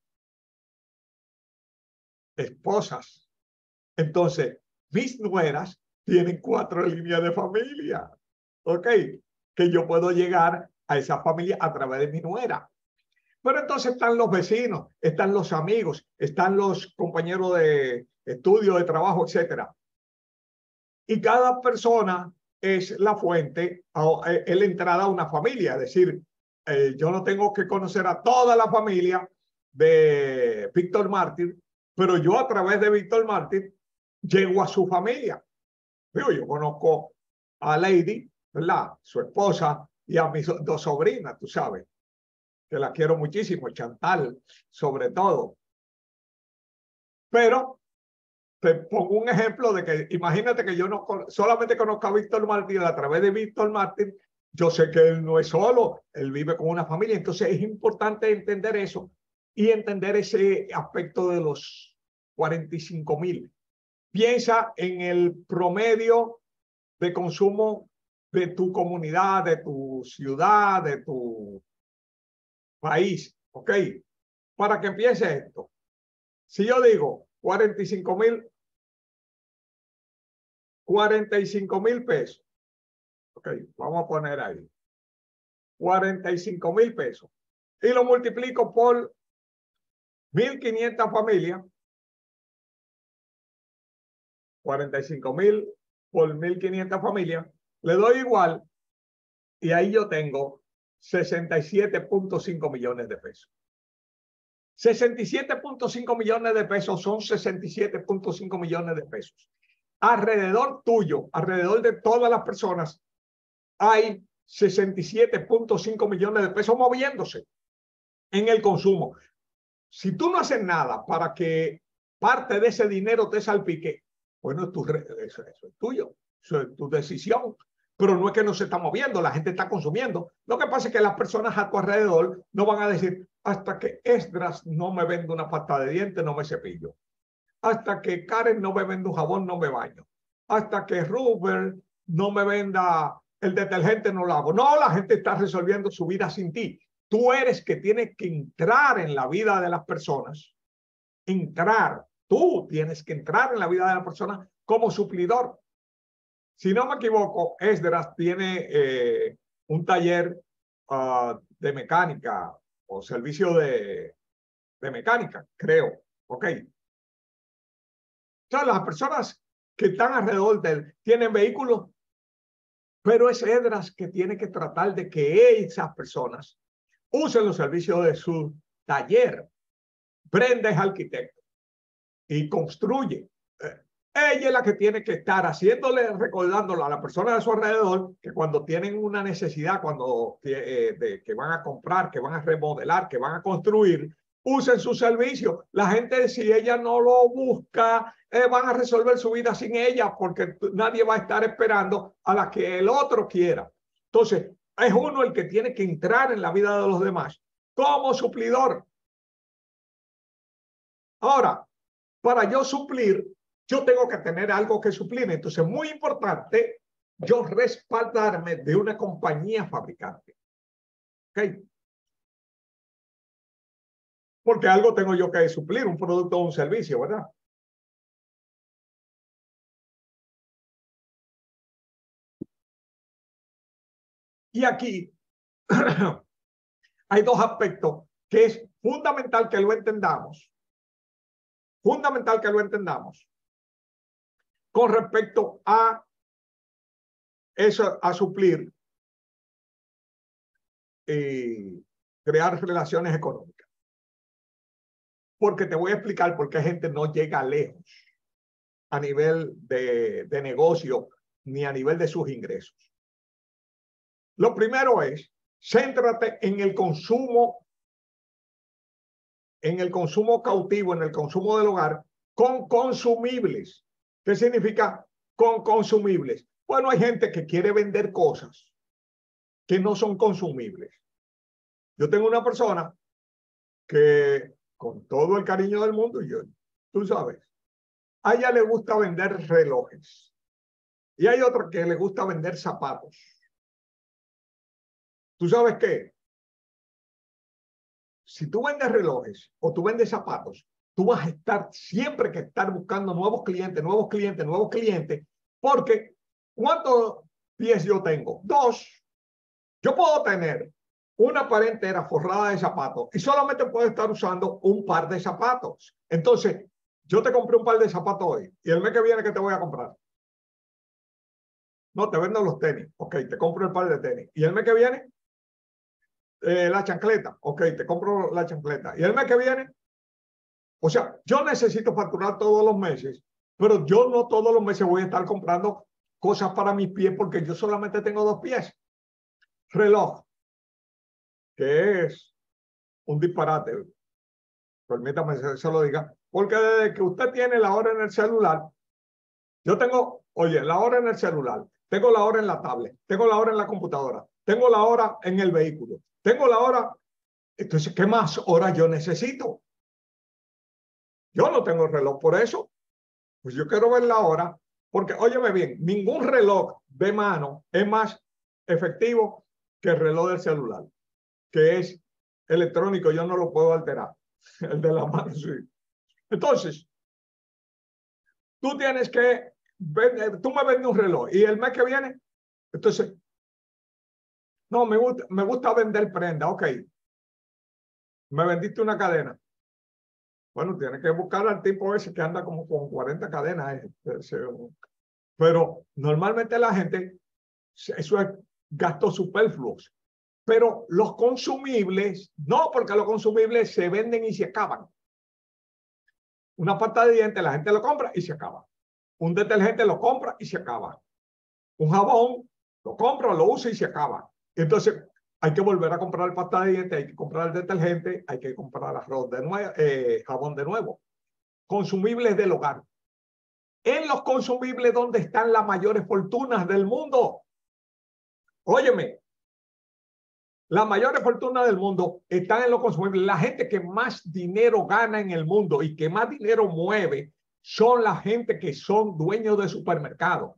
esposas. Entonces, mis nueras tienen cuatro líneas de familia. ¿Ok? Que yo puedo llegar a esa familia a través de mi nuera. Pero entonces están los vecinos, están los amigos, están los compañeros de estudio, de trabajo, etcétera. Y cada persona es la fuente, es la entrada a una familia. Es decir, eh, yo no tengo que conocer a toda la familia de Víctor Mártir, pero yo a través de Víctor Mártir llego a su familia. Digo, yo conozco a Lady, ¿verdad? Su esposa y a mis dos sobrinas, tú sabes, que la quiero muchísimo, Chantal, sobre todo. Pero te pongo un ejemplo de que imagínate que yo no solamente conozco a Víctor Mártir, a través de Víctor Mártir, yo sé que él no es solo, él vive con una familia. Entonces es importante entender eso y entender ese aspecto de los cuarenta y cinco mil. Piensa en el promedio de consumo de tu comunidad, de tu ciudad, de tu país, ¿ok? Para que empiece esto. Si yo digo cuarenta y cinco mil, cuarenta y cinco mil pesos, ok, vamos a poner ahí, cuarenta y cinco mil pesos, y lo multiplico por mil quinientas familias, cuarenta y cinco mil por mil quinientas familias, le doy igual, y ahí yo tengo sesenta y siete punto cinco millones de pesos. sesenta y siete punto cinco millones de pesos son sesenta y siete punto cinco millones de pesos. Alrededor tuyo, alrededor de todas las personas, hay sesenta y siete punto cinco millones de pesos moviéndose en el consumo. Si tú no haces nada para que parte de ese dinero te salpique, bueno, tu, eso, eso es tuyo, eso es tu decisión. Pero no es que no se está moviendo, la gente está consumiendo. Lo que pasa es que las personas a tu alrededor no van a decir, hasta que Esdras no me venda una pasta de dientes, no me cepillo. Hasta que Karen no me venda un jabón, no me baño. Hasta que Rubén no me venda el detergente, no lo hago. No, la gente está resolviendo su vida sin ti. Tú eres que tienes que entrar en la vida de las personas. Entrar. Tú tienes que entrar en la vida de las personas como suplidor. Si no me equivoco, Esdras tiene eh, un taller uh, de mecánica o servicio de, de mecánica, creo. Ok. Entonces, las personas que están alrededor de él tienen vehículos, pero es Esdras que tiene que tratar de que esas personas usen los servicios de su taller. Brenda es arquitecto y construye. Ella es la que tiene que estar haciéndole, recordándolo a la persona de su alrededor que cuando tienen una necesidad, cuando eh, de, que van a comprar, que van a remodelar, que van a construir, usen su servicio. La gente, si ella no lo busca, eh, van a resolver su vida sin ella, porque nadie va a estar esperando a la que el otro quiera. Entonces, es uno el que tiene que entrar en la vida de los demás como suplidor. Ahora, para yo suplir, yo tengo que tener algo que suplir. Entonces, muy importante, yo respaldarme de una compañía fabricante. ¿Ok? Porque algo tengo yo que suplir, un producto o un servicio, ¿verdad? Y aquí hay dos aspectos que es fundamental que lo entendamos. Fundamental que lo entendamos. Con respecto a eso, a suplir y crear relaciones económicas. Porque te voy a explicar por qué gente no llega lejos a nivel de, de negocio ni a nivel de sus ingresos. Lo primero es, céntrate en el consumo, en el consumo cautivo, en el consumo del hogar, con consumibles. ¿Qué significa con consumibles? Bueno, hay gente que quiere vender cosas que no son consumibles. Yo tengo una persona que, con todo el cariño del mundo, yo, tú sabes, a ella le gusta vender relojes. Y hay otra que le gusta vender zapatos. ¿Tú sabes qué? Si tú vendes relojes o tú vendes zapatos, tú vas a estar siempre que estar buscando nuevos clientes, nuevos clientes, nuevos clientes, porque ¿cuántos pies yo tengo? Dos. Yo puedo tener una pared entera forrada de zapatos y solamente puedo estar usando un par de zapatos. Entonces, yo te compré un par de zapatos hoy y el mes que viene, ¿qué te voy a comprar? No, te vendo los tenis. Ok, te compro el par de tenis. ¿Y el mes que viene? eh, la chancleta. Ok, te compro la chancleta. Y el mes que viene, o sea, yo necesito facturar todos los meses, pero yo no todos los meses voy a estar comprando cosas para mis pies porque yo solamente tengo dos pies. Reloj, que es un disparate. Permítame que se lo diga. Porque desde que usted tiene la hora en el celular, yo tengo, oye, la hora en el celular, tengo la hora en la tablet, tengo la hora en la computadora, tengo la hora en el vehículo, tengo la hora. Entonces, ¿qué más horas yo necesito? Yo no tengo reloj por eso. Pues yo quiero ver la hora, porque, óyeme bien, ningún reloj de mano es más efectivo que el reloj del celular, que es electrónico, yo no lo puedo alterar. El de la mano, sí. Entonces, tú tienes que, vender, tú me vendes un reloj y el mes que viene, entonces, no, me gusta, me gusta vender prenda, ok. Me vendiste una cadena. Bueno, tienes que buscar al tipo ese que anda como con cuarenta cadenas. Pero normalmente la gente, eso es gastos superfluos. Pero los consumibles, no, porque los consumibles se venden y se acaban. Una pasta de dientes, la gente lo compra y se acaba. Un detergente lo compra y se acaba. Un jabón lo compra, lo usa y se acaba. Entonces, hay que volver a comprar pasta de dientes, hay que comprar el detergente, hay que comprar arroz de nuevo, eh, jabón de nuevo. Consumibles del hogar. En los consumibles, ¿dónde están las mayores fortunas del mundo? Óyeme, las mayores fortunas del mundo están en los consumibles. La gente que más dinero gana en el mundo y que más dinero mueve son la gente que son dueños de supermercados.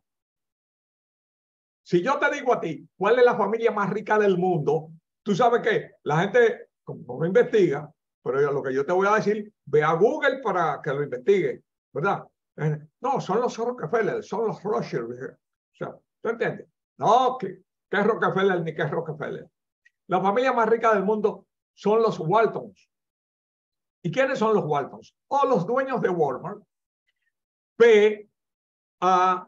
Si yo te digo a ti, ¿cuál es la familia más rica del mundo? Tú sabes que la gente, como no investiga, pero lo que yo te voy a decir, ve a Google para que lo investigue, ¿verdad? No, son los Rockefeller, son los Rothschild. O sea, ¿tú entiendes? No, ¿qué, qué es Rockefeller ni qué es Rockefeller? La familia más rica del mundo son los Waltons. ¿Y quiénes son los Waltons? O los dueños de Walmart. Ve a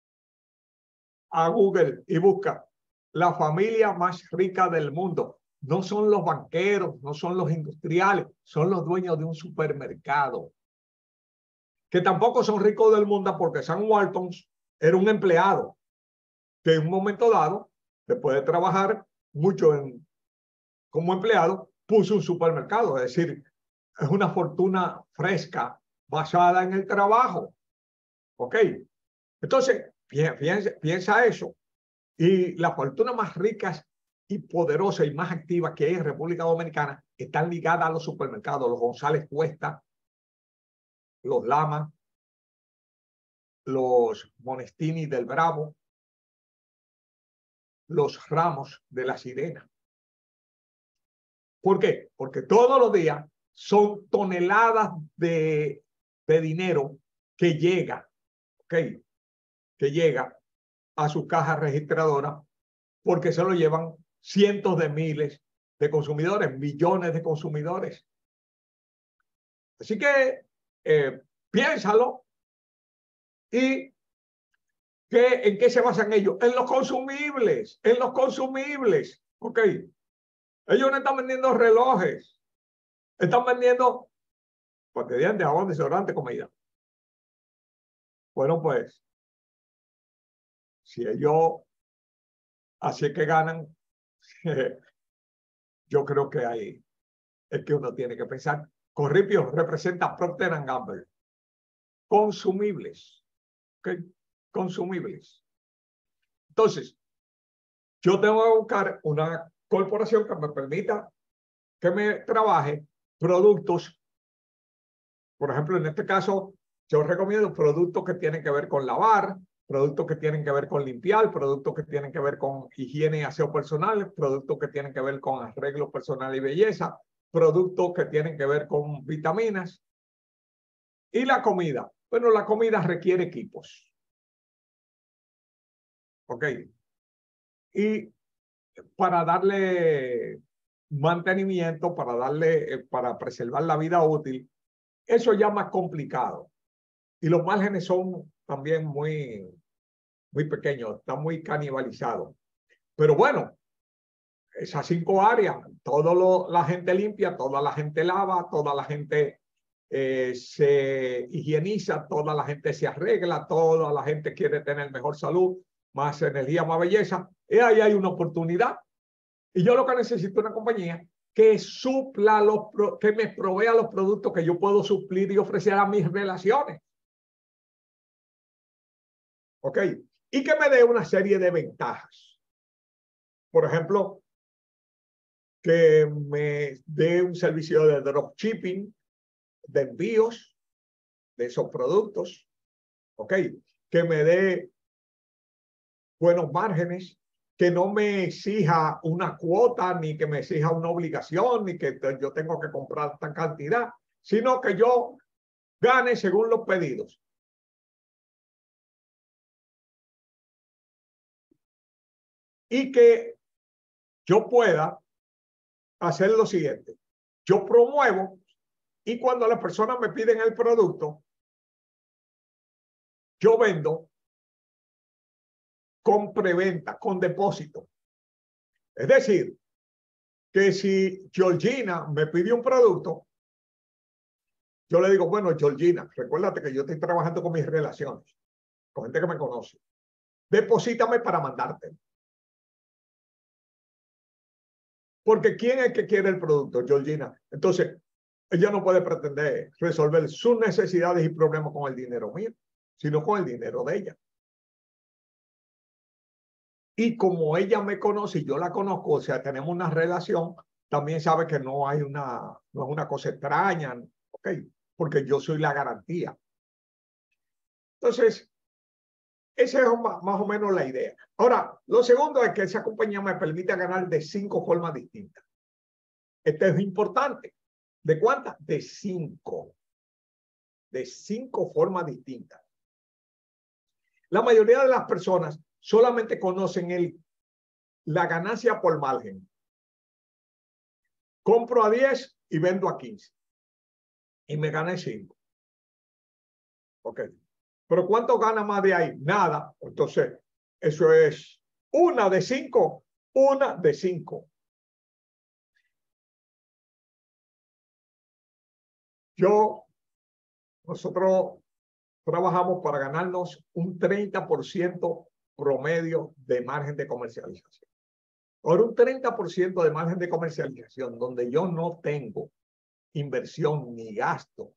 a Google y busca la familia más rica del mundo. No son los banqueros, no son los industriales, son los dueños de un supermercado. Que tampoco son ricos del mundo porque Sam Walton era un empleado que en un momento dado, después de trabajar mucho en, como empleado, puso un supermercado. Es decir, es una fortuna fresca basada en el trabajo. ¿Ok? Entonces, piensa, piensa eso. Y las fortunas más ricas y poderosas y más activas que hay en República Dominicana están ligadas a los supermercados, los González Cuesta, los Lama, los Monestini del Bravo, los Ramos de la Sirena. ¿Por qué? Porque todos los días son toneladas de, de dinero que llega, ¿ok? Que llega a su caja registradora porque se lo llevan cientos de miles de consumidores, millones de consumidores. Así que eh, piénsalo y ¿qué, ¿en qué se basan ellos? En los consumibles, en los consumibles. Ok. Ellos no están vendiendo relojes, están vendiendo paquetes de dientes, jabón, desodorante, comida. Bueno, pues, si ellos así que ganan, yo creo que ahí es que uno tiene que pensar. Corripio representa Procter and Gamble. Consumibles. ¿Ok? Consumibles. Entonces, yo tengo que buscar una corporación que me permita que me trabaje productos. Por ejemplo, en este caso, yo recomiendo productos que tienen que ver con lavar, productos que tienen que ver con limpiar, productos que tienen que ver con higiene y aseo personal, productos que tienen que ver con arreglo personal y belleza, productos que tienen que ver con vitaminas. Y la comida. Bueno, la comida requiere equipos. ¿Ok? Y para darle mantenimiento, para darle, eh, para preservar la vida útil, eso ya más complicado. Y los márgenes son también muy, muy pequeños, están muy canibalizados. Pero bueno, esas cinco áreas, toda la gente limpia, toda la gente lava, toda la gente eh, se higieniza, toda la gente se arregla, toda la gente quiere tener mejor salud, más energía, más belleza. Y ahí hay una oportunidad. Y yo lo que necesito es una compañía que supla los, que me provea los productos que yo puedo suplir y ofrecer a mis relaciones. ¿Ok? Y que me dé una serie de ventajas. Por ejemplo, que me dé un servicio de dropshipping, de envíos de esos productos. ¿Ok? Que me dé buenos márgenes, que no me exija una cuota, ni que me exija una obligación, ni que yo tengo que comprar esta cantidad, sino que yo gane según los pedidos. Y que yo pueda hacer lo siguiente. Yo promuevo y cuando las personas me piden el producto, yo vendo con preventa, con depósito. Es decir, que si Georgina me pide un producto, yo le digo, bueno, Georgina, recuérdate que yo estoy trabajando con mis relaciones, con gente que me conoce. Deposítame para mandarte. Porque ¿quién es que quiere el producto? Georgina. Entonces, ella no puede pretender resolver sus necesidades y problemas con el dinero mío, sino con el dinero de ella. Y como ella me conoce y yo la conozco, o sea, tenemos una relación, también sabe que no hay una, no es una cosa extraña, ¿ok? Porque yo soy la garantía. Entonces, esa es más, más o menos la idea. Ahora, lo segundo es que esa compañía me permite ganar de cinco formas distintas. Esto es importante. ¿De cuántas? De cinco. De cinco formas distintas. La mayoría de las personas solamente conocen el, la ganancia por margen. Compro a diez y vendo a quince. Y me gané cinco. Ok. Pero ¿cuánto gana más de ahí? Nada. Entonces, eso es una de cinco. Una de cinco. Yo, nosotros trabajamos para ganarnos un treinta por ciento promedio de margen de comercialización. Ahora, un treinta por ciento de margen de comercialización donde yo no tengo inversión ni gasto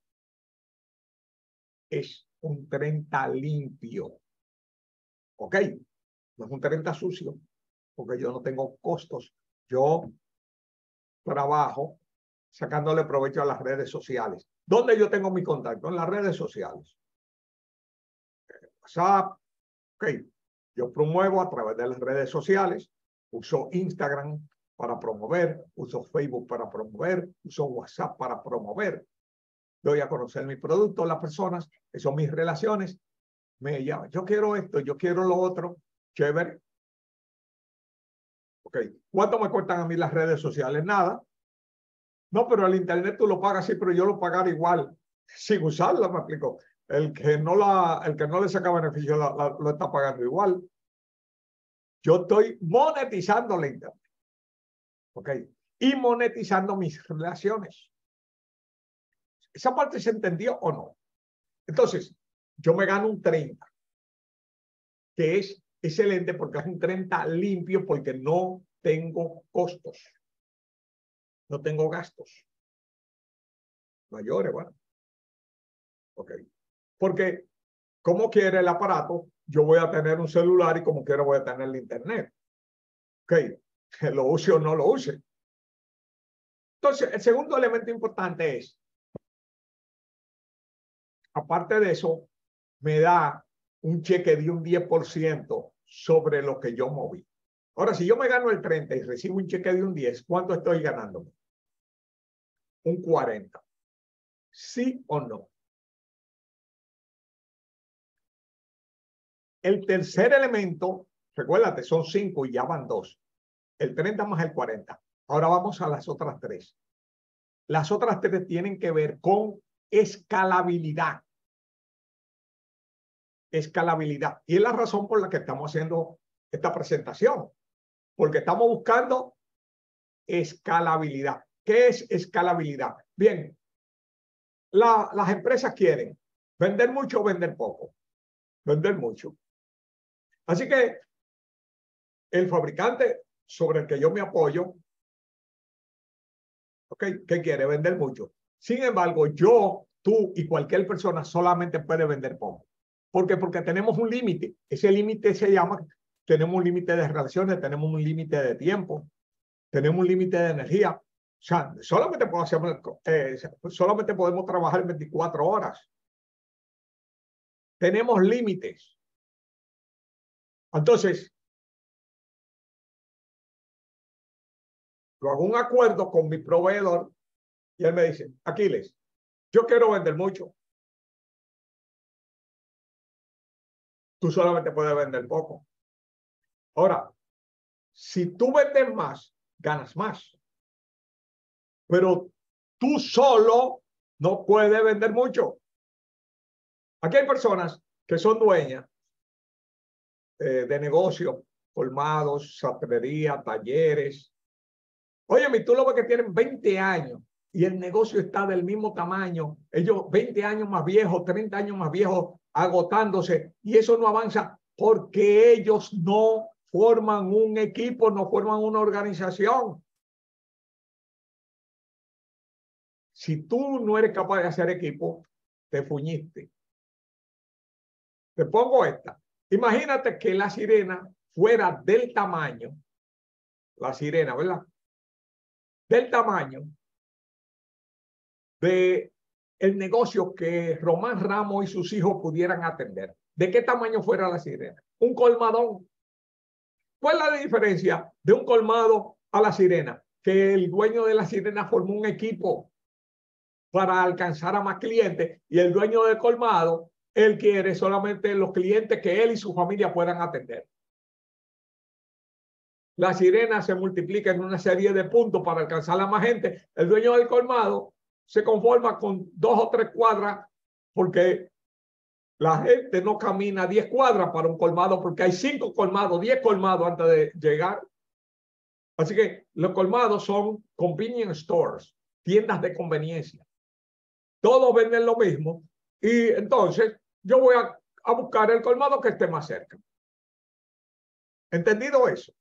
es un treinta limpio. ¿Ok? No es un treinta sucio porque yo no tengo costos. Yo trabajo sacándole provecho a las redes sociales. ¿Dónde yo tengo mi contacto? En las redes sociales. WhatsApp. Ok. Yo promuevo a través de las redes sociales. Uso Instagram para promover. Uso Facebook para promover. Uso WhatsApp para promover. Doy a conocer mi producto a las personas, que son mis relaciones. Me llaman, yo quiero esto, yo quiero lo otro. Chévere. Ok. ¿Cuánto me cuestan a mí las redes sociales? Nada. No, pero el internet tú lo pagas, sí, pero yo lo pagaré igual sin usarla, me explico. El que no, la, el que no le saca beneficio la, la, lo está pagando igual. Yo estoy monetizando la internet. ¿Ok? Y monetizando mis relaciones. ¿Esa parte se entendió o no? Entonces, yo me gano un treinta, que es excelente porque es un treinta limpio porque no tengo costos. No tengo gastos mayores, bueno. Ok. Porque, como quiere el aparato, yo voy a tener un celular y como quiera voy a tener el internet. Ok. Lo use o no lo use. Entonces, el segundo elemento importante es, aparte de eso, me da un cheque de un diez por ciento sobre lo que yo moví. Ahora, si yo me gano el treinta y recibo un cheque de un diez, ¿cuánto estoy ganándome? Un cuarenta. ¿Sí o no? El tercer elemento, recuérdate, son cinco y ya van dos. El treinta más el cuarenta. Ahora vamos a las otras tres. Las otras tres tienen que ver con escalabilidad. Escalabilidad. Y es la razón por la que estamos haciendo esta presentación. Porque estamos buscando escalabilidad. ¿Qué es escalabilidad? Bien, la, las empresas quieren vender mucho o vender poco. Vender mucho. Así que el fabricante sobre el que yo me apoyo, ¿okay? ¿Qué quiere? Vender mucho. Sin embargo, yo, tú y cualquier persona solamente puede vender poco. ¿Por qué? Porque tenemos un límite. Ese límite se llama, tenemos un límite de relaciones, tenemos un límite de tiempo, tenemos un límite de energía. O sea, solamente podemos, hacer, eh, solamente podemos trabajar veinticuatro horas. Tenemos límites. Entonces, yo hago un acuerdo con mi proveedor y él me dice, Aquiles, yo quiero vender mucho. Tú solamente puedes vender poco. Ahora, si tú vendes más, ganas más. Pero tú solo no puedes vender mucho. Aquí hay personas que son dueñas eh, de negocios, colmados, zapatelería, talleres. Óyeme, tú lo ves que tienen veinte años y el negocio está del mismo tamaño. Ellos veinte años más viejos, treinta años más viejos, agotándose. Y eso no avanza porque ellos no forman un equipo, no forman una organización. Si tú no eres capaz de hacer equipo, te fuñiste. Te pongo esta. Imagínate que la sirena fuera del tamaño, la sirena, ¿verdad? Del tamaño de el negocio que Román Ramos y sus hijos pudieran atender. ¿De qué tamaño fuera la sirena? Un colmadón. ¿Cuál es la diferencia de un colmado a la sirena? Que el dueño de la sirena formó un equipo para alcanzar a más clientes y el dueño del colmado, él quiere solamente los clientes que él y su familia puedan atender. La sirena se multiplica en una serie de puntos para alcanzar a más gente. El dueño del colmado se conforma con dos o tres cuadras porque la gente no camina diez cuadras para un colmado porque hay cinco colmados, diez colmados antes de llegar. Así que los colmados son convenience stores, tiendas de conveniencia. Todos venden lo mismo y entonces yo voy a, a buscar el colmado que esté más cerca. ¿Entendido eso?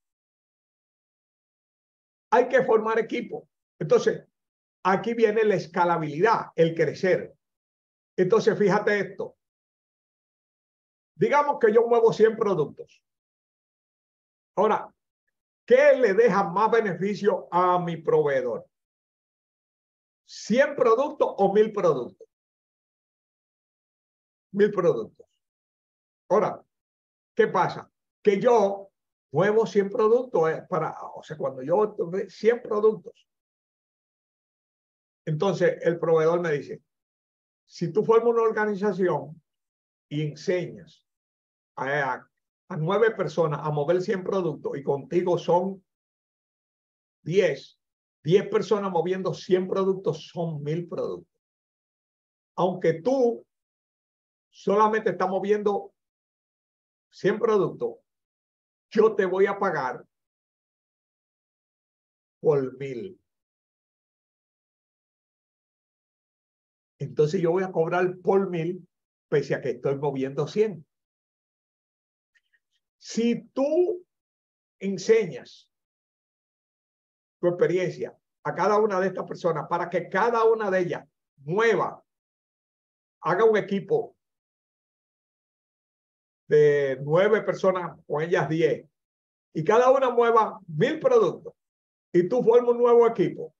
Hay que formar equipo. Entonces, aquí viene la escalabilidad, el crecer. Entonces, fíjate esto. Digamos que yo muevo cien productos. Ahora, ¿qué le deja más beneficio a mi proveedor? ¿cien productos o mil productos? Mil productos. Ahora, ¿qué pasa? Que yo muevo cien productos eh, para, o sea, cuando yo cien productos. Entonces, el proveedor me dice, si tú formas una organización y enseñas a, a nueve personas a mover cien productos y contigo son diez, diez personas moviendo cien productos son mil productos. Aunque tú solamente estás moviendo cien productos, yo te voy a pagar por mil. Entonces yo voy a cobrar por mil pese a que estoy moviendo cien. Si tú enseñas tu experiencia a cada una de estas personas para que cada una de ellas mueva, haga un equipo de nueve personas con ellas diez y cada una mueva mil productos y tú formas un nuevo equipo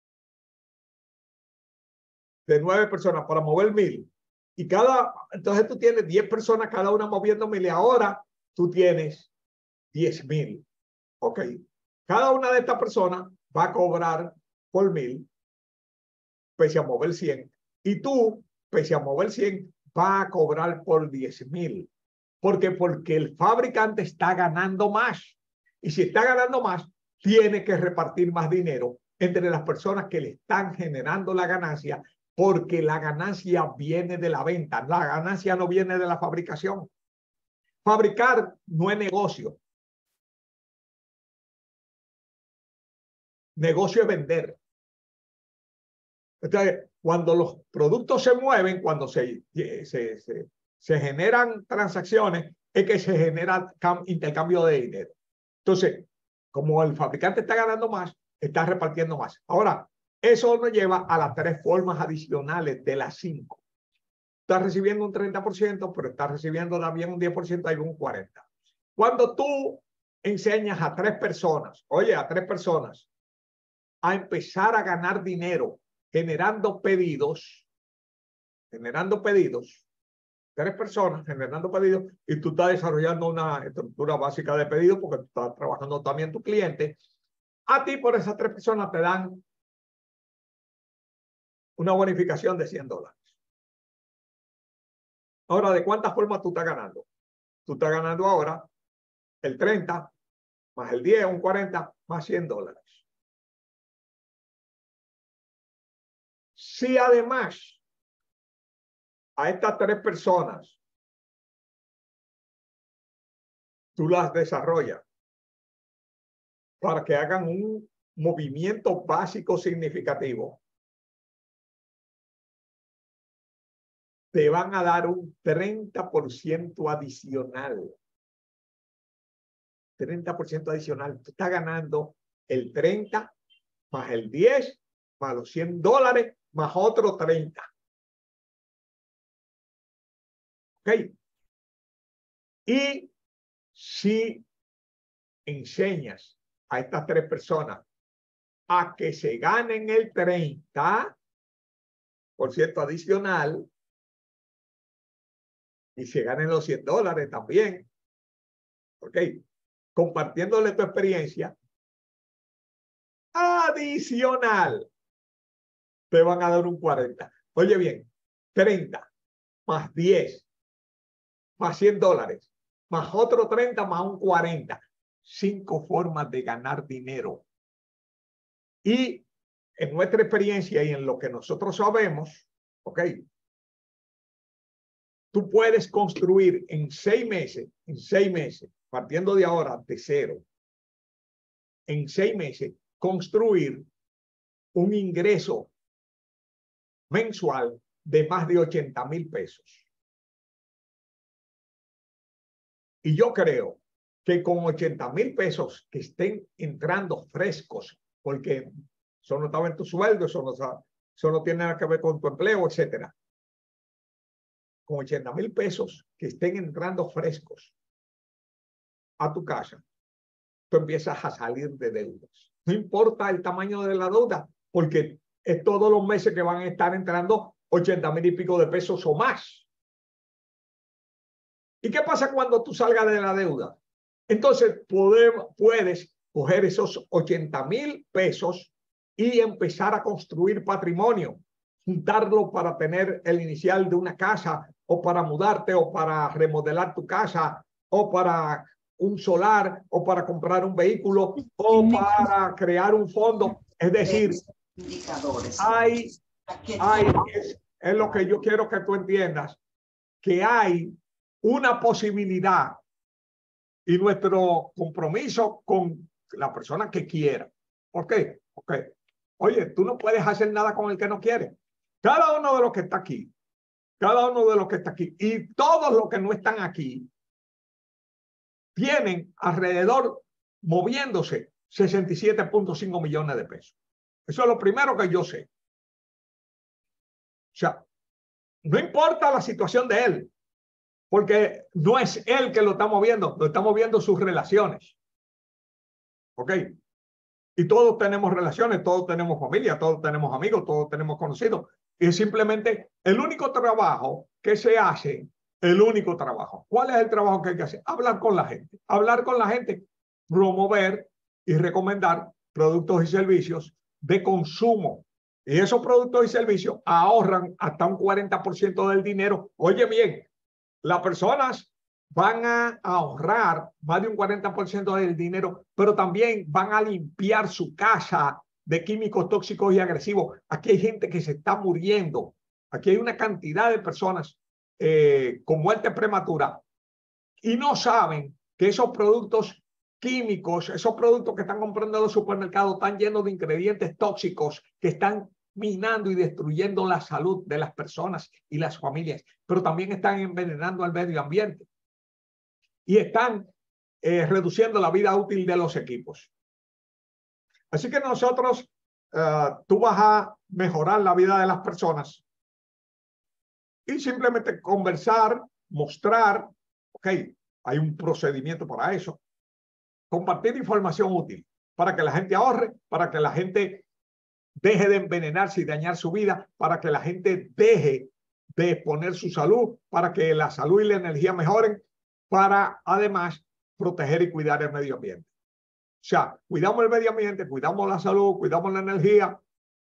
de nueve personas para mover mil y cada, entonces tú tienes diez personas cada una moviendo mil y ahora tú tienes diez mil. Ok. Cada una de estas personas va a cobrar por mil, pese a mover cien. Y tú, pese a mover cien, va a cobrar por diez mil. ¿Por qué? Porque el fabricante está ganando más. Y si está ganando más, tiene que repartir más dinero entre las personas que le están generando la ganancia, porque la ganancia viene de la venta. La ganancia no viene de la fabricación. Fabricar no es negocio. negocio es vender. Entonces, cuando los productos se mueven, cuando se, se, se, se generan transacciones, es que se genera intercambio de dinero. Entonces, como el fabricante está ganando más, está repartiendo más. Ahora, eso nos lleva a las tres formas adicionales de las cinco. Estás recibiendo un treinta por ciento, pero estás recibiendo también un diez por ciento y un cuarenta por ciento. Cuando tú enseñas a tres personas, oye, a tres personas, a empezar a ganar dinero generando pedidos, generando pedidos, tres personas generando pedidos, y tú estás desarrollando una estructura básica de pedidos porque tú estás trabajando también tu cliente, a ti por esas tres personas te dan una bonificación de cien dólares. Ahora, ¿de cuántas formas tú estás ganando? Tú estás ganando ahora el treinta, más el diez, un cuarenta, más cien dólares. Si además a estas tres personas tú las desarrollas para que hagan un movimiento básico significativo, te van a dar un treinta por ciento adicional. treinta por ciento adicional. Tú estás ganando el treinta más el diez más los cien dólares más otro treinta. ¿Ok? Y si enseñas a estas tres personas a que se ganen el treinta por ciento adicional y se ganen los cien dólares también, ¿ok? Compartiéndole tu experiencia, adicional, te van a dar un cuarenta. Oye bien, treinta más diez más cien dólares, más otro treinta más un cuarenta. Cinco formas de ganar dinero. Y en nuestra experiencia y en lo que nosotros sabemos, ¿ok? Tú puedes construir en seis meses, en seis meses, partiendo de ahora de cero, en seis meses, construir un ingreso mensual de más de ochenta mil pesos. Y yo creo que con ochenta mil pesos que estén entrando frescos, porque eso no estaba en tu sueldo, eso no, eso no tiene nada que ver con tu empleo, etcétera. Con ochenta mil pesos que estén entrando frescos a tu casa, tú empiezas a salir de deudas. No importa el tamaño de la deuda, porque es todos los meses que van a estar entrando ochenta mil y pico de pesos o más. ¿Y qué pasa cuando tú salgas de la deuda? Entonces podemos, puedes coger esos ochenta mil pesos y empezar a construir patrimonio, juntarlo para tener el inicial de una casa, o para mudarte, o para remodelar tu casa, o para un solar, o para comprar un vehículo, o para crear un fondo. Es decir, hay, hay es, es lo que yo quiero que tú entiendas, que hay una posibilidad y nuestro compromiso con la persona que quiera. ¿Por qué? Porque, oye, tú no puedes hacer nada con el que no quiere. Cada uno de los que está aquí, cada uno de los que está aquí y todos los que no están aquí tienen alrededor, moviéndose, sesenta y siete punto cinco millones de pesos. Eso es lo primero que yo sé. O sea, no importa la situación de él, porque no es él que lo está moviendo, lo está moviendo sus relaciones. ¿Ok? Y todos tenemos relaciones, todos tenemos familia, todos tenemos amigos, todos tenemos conocidos. Y simplemente el único trabajo que se hace, el único trabajo. ¿Cuál es el trabajo que hay que hacer? Hablar con la gente. Hablar con la gente, promover y recomendar productos y servicios de consumo. Y esos productos y servicios ahorran hasta un cuarenta por ciento del dinero. Oye bien, las personas van a ahorrar más de un cuarenta por ciento del dinero, pero también van a limpiar su casa de químicos tóxicos y agresivos. Aquí hay gente que se está muriendo. Aquí hay una cantidad de personas eh, con muerte prematura y no saben que esos productos químicos, esos productos que están comprando en los supermercados están llenos de ingredientes tóxicos que están minando y destruyendo la salud de las personas y las familias, pero también están envenenando al medio ambiente y están eh, reduciendo la vida útil de los equipos. Así que nosotros, uh, tú vas a mejorar la vida de las personas y simplemente conversar, mostrar, ok, hay un procedimiento para eso, compartir información útil para que la gente ahorre, para que la gente deje de envenenarse y dañar su vida, para que la gente deje de exponer su salud, para que la salud y la energía mejoren, para además proteger y cuidar el medio ambiente. O sea, cuidamos el medio ambiente, cuidamos la salud, cuidamos la energía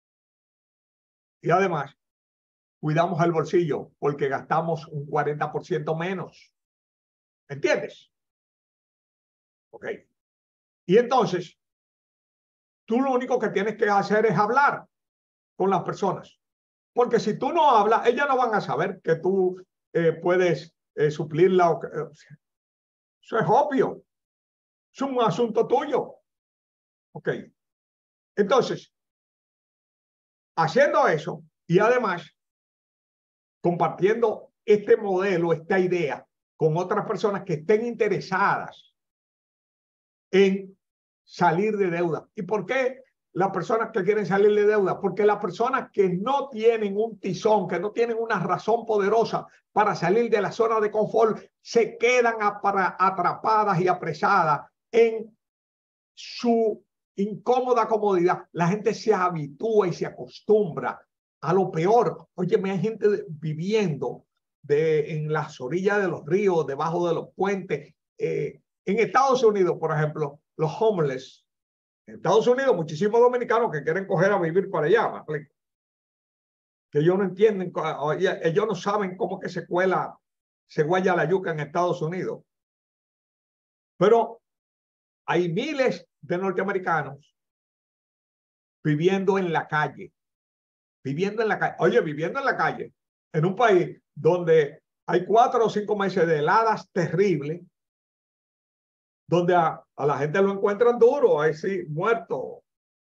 y además cuidamos el bolsillo porque gastamos un cuarenta por ciento menos. ¿Entiendes? Ok. Y entonces, tú lo único que tienes que hacer es hablar con las personas. Porque si tú no hablas, ellas no van a saber que tú eh, puedes eh, suplirla. O que, eh, eso es obvio. Es un asunto tuyo. Ok. Entonces, haciendo eso y además compartiendo este modelo, esta idea con otras personas que estén interesadas en salir de deuda. ¿Y por qué las personas que quieren salir de deuda? Porque las personas que no tienen un tizón, que no tienen una razón poderosa para salir de la zona de confort, se quedan atrapadas y apresadas en su incómoda comodidad. La gente se habitúa y se acostumbra a lo peor. Oye, hay gente viviendo de, en las orillas de los ríos, debajo de los puentes. Eh, en Estados Unidos, por ejemplo, los homeless. En Estados Unidos, muchísimos dominicanos que quieren coger a vivir para allá, que ellos no entienden, ellos no saben cómo que se cuela, se guaya la yuca en Estados Unidos. Pero hay miles de norteamericanos viviendo en la calle, viviendo en la calle, oye, viviendo en la calle, en un país donde hay cuatro o cinco meses de heladas terribles, donde a, a la gente lo encuentran duro, ahí sí, muerto.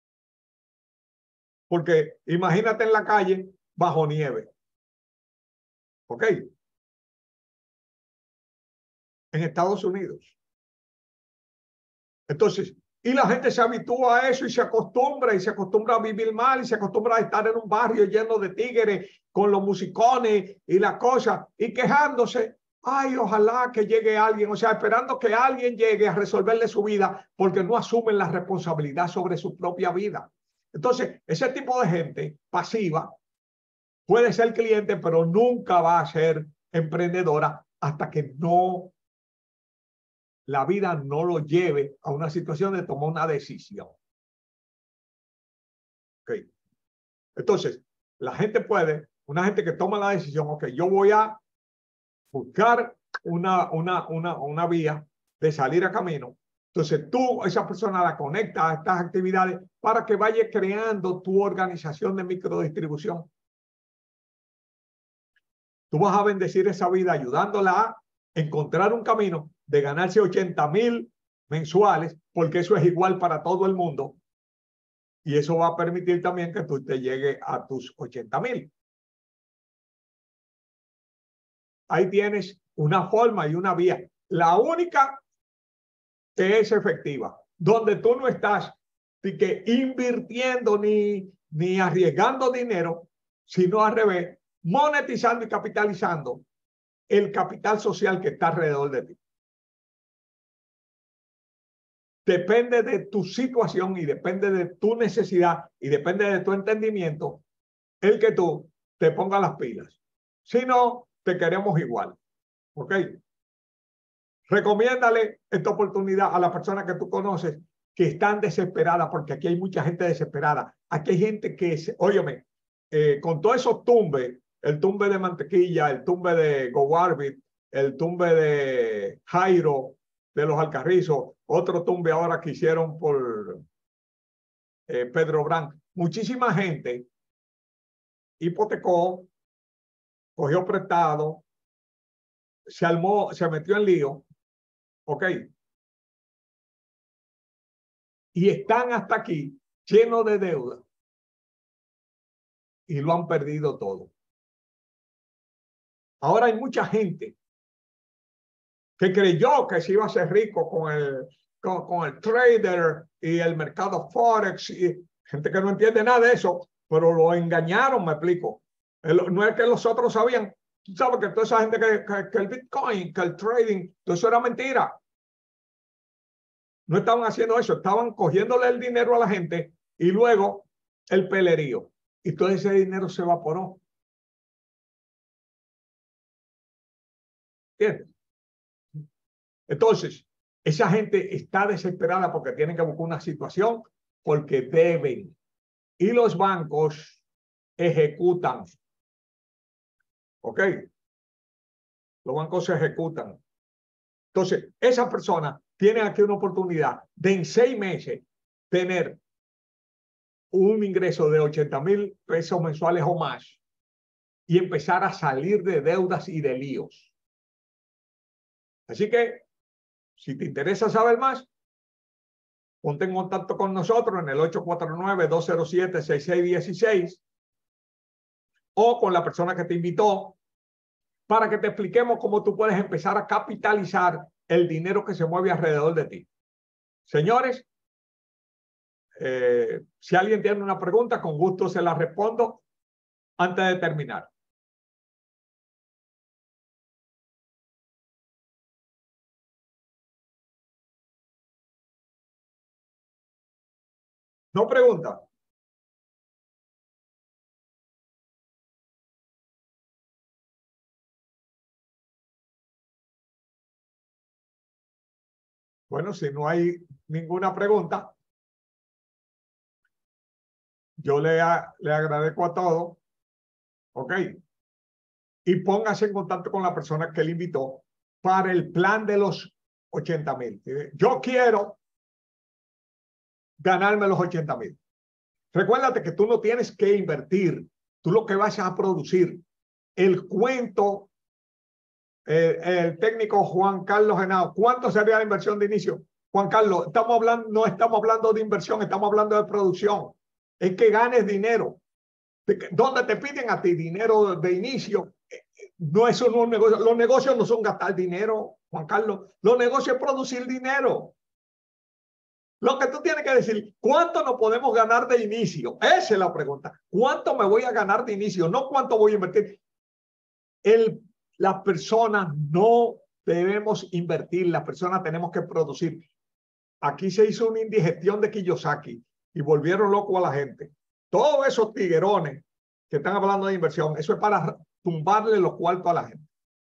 Porque imagínate en la calle bajo nieve. ¿Ok? En Estados Unidos. Entonces, y la gente se habitúa a eso y se acostumbra y se acostumbra a vivir mal y se acostumbra a estar en un barrio lleno de tigres con los musicones y la cosa y quejándose. Ay, ojalá que llegue alguien, o sea, esperando que alguien llegue a resolverle su vida porque no asumen la responsabilidad sobre su propia vida. Entonces, ese tipo de gente pasiva puede ser cliente, pero nunca va a ser emprendedora hasta que no la vida no lo lleve a una situación de tomar una decisión. Ok. Entonces, la gente puede, una gente que toma la decisión, ok, yo voy a buscar una, una, una, una vía de salir a camino. Entonces, tú, esa persona la conecta a estas actividades para que vaya creando tu organización de microdistribución. Tú vas a bendecir esa vida ayudándola a encontrar un camino de ganarse ochenta mil mensuales, porque eso es igual para todo el mundo. Y eso va a permitir también que tú te llegues a tus ochenta mil. Ahí tienes una forma y una vía. La única que es efectiva, donde tú no estás que invirtiendo ni, ni arriesgando dinero, sino al revés, monetizando y capitalizando el capital social que está alrededor de ti. Depende de tu situación y depende de tu necesidad y depende de tu entendimiento el que tú te pongas las pilas. Si no, te queremos igual. ¿Ok? Recomiéndale esta oportunidad a las personas que tú conoces que están desesperadas, porque aquí hay mucha gente desesperada. Aquí hay gente que, se, óyeme, eh, con todos esos tumbes, el tumbe de Mantequilla, el tumbe de GoWarbit, el tumbe de Jairo, de los Alcarrizos, otro tumbe ahora que hicieron por eh, Pedro Branc. Muchísima gente hipotecó, cogió prestado, se armó, se metió en lío, ¿ok? y están hasta aquí llenos de deuda y lo han perdido todo. Ahora hay mucha gente que creyó que se iba a ser rico con el, con, con el trader y el mercado Forex, y gente que no entiende nada de eso, pero lo engañaron, me explico. El, no es que los otros sabían, tú sabes que toda esa gente que, que, que el Bitcoin, que el trading, todo eso era mentira. No estaban haciendo eso, estaban cogiéndole el dinero a la gente y luego el pelerío. Y todo ese dinero se evaporó. ¿Entiendes? Entonces, esa gente está desesperada porque tienen que buscar una situación, porque deben. Y los bancos ejecutan. ¿Ok? Los bancos se ejecutan. Entonces, esa persona tiene aquí una oportunidad de en seis meses tener un ingreso de ochenta mil pesos mensuales o más y empezar a salir de deudas y de líos. Así que, si te interesa saber más, ponte en contacto con nosotros en el ocho cuatro nueve, dos cero siete, seis seis uno seis o con la persona que te invitó para que te expliquemos cómo tú puedes empezar a capitalizar el dinero que se mueve alrededor de ti. Señores, eh, si alguien tiene una pregunta, con gusto se la respondo antes de terminar. ¿No pregunta? Bueno, si no hay ninguna pregunta, yo le, a, le agradezco a todos. ¿Ok? Y póngase en contacto con la persona que le invitó para el plan de los ochenta mil. Yo quiero ganarme los ochenta mil. Recuérdate que tú no tienes que invertir. Tú lo que vas a producir. El cuento, eh, el técnico Juan Carlos Henao, ¿cuánto sería la inversión de inicio? Juan Carlos, estamos hablando, no estamos hablando de inversión, estamos hablando de producción. Es que ganes dinero. Donde te piden a ti dinero de inicio, no es un negocio. Los negocios no son gastar dinero, Juan Carlos. Los negocios es producir dinero. Lo que tú tienes que decir, ¿cuánto nos podemos ganar de inicio? Esa es la pregunta. ¿Cuánto me voy a ganar de inicio? No cuánto voy a invertir. El, las personas no debemos invertir, las personas tenemos que producir. Aquí se hizo una indigestión de Kiyosaki y volvieron loco a la gente. Todos esos tiguerones que están hablando de inversión, eso es para tumbarle los cuartos a la gente.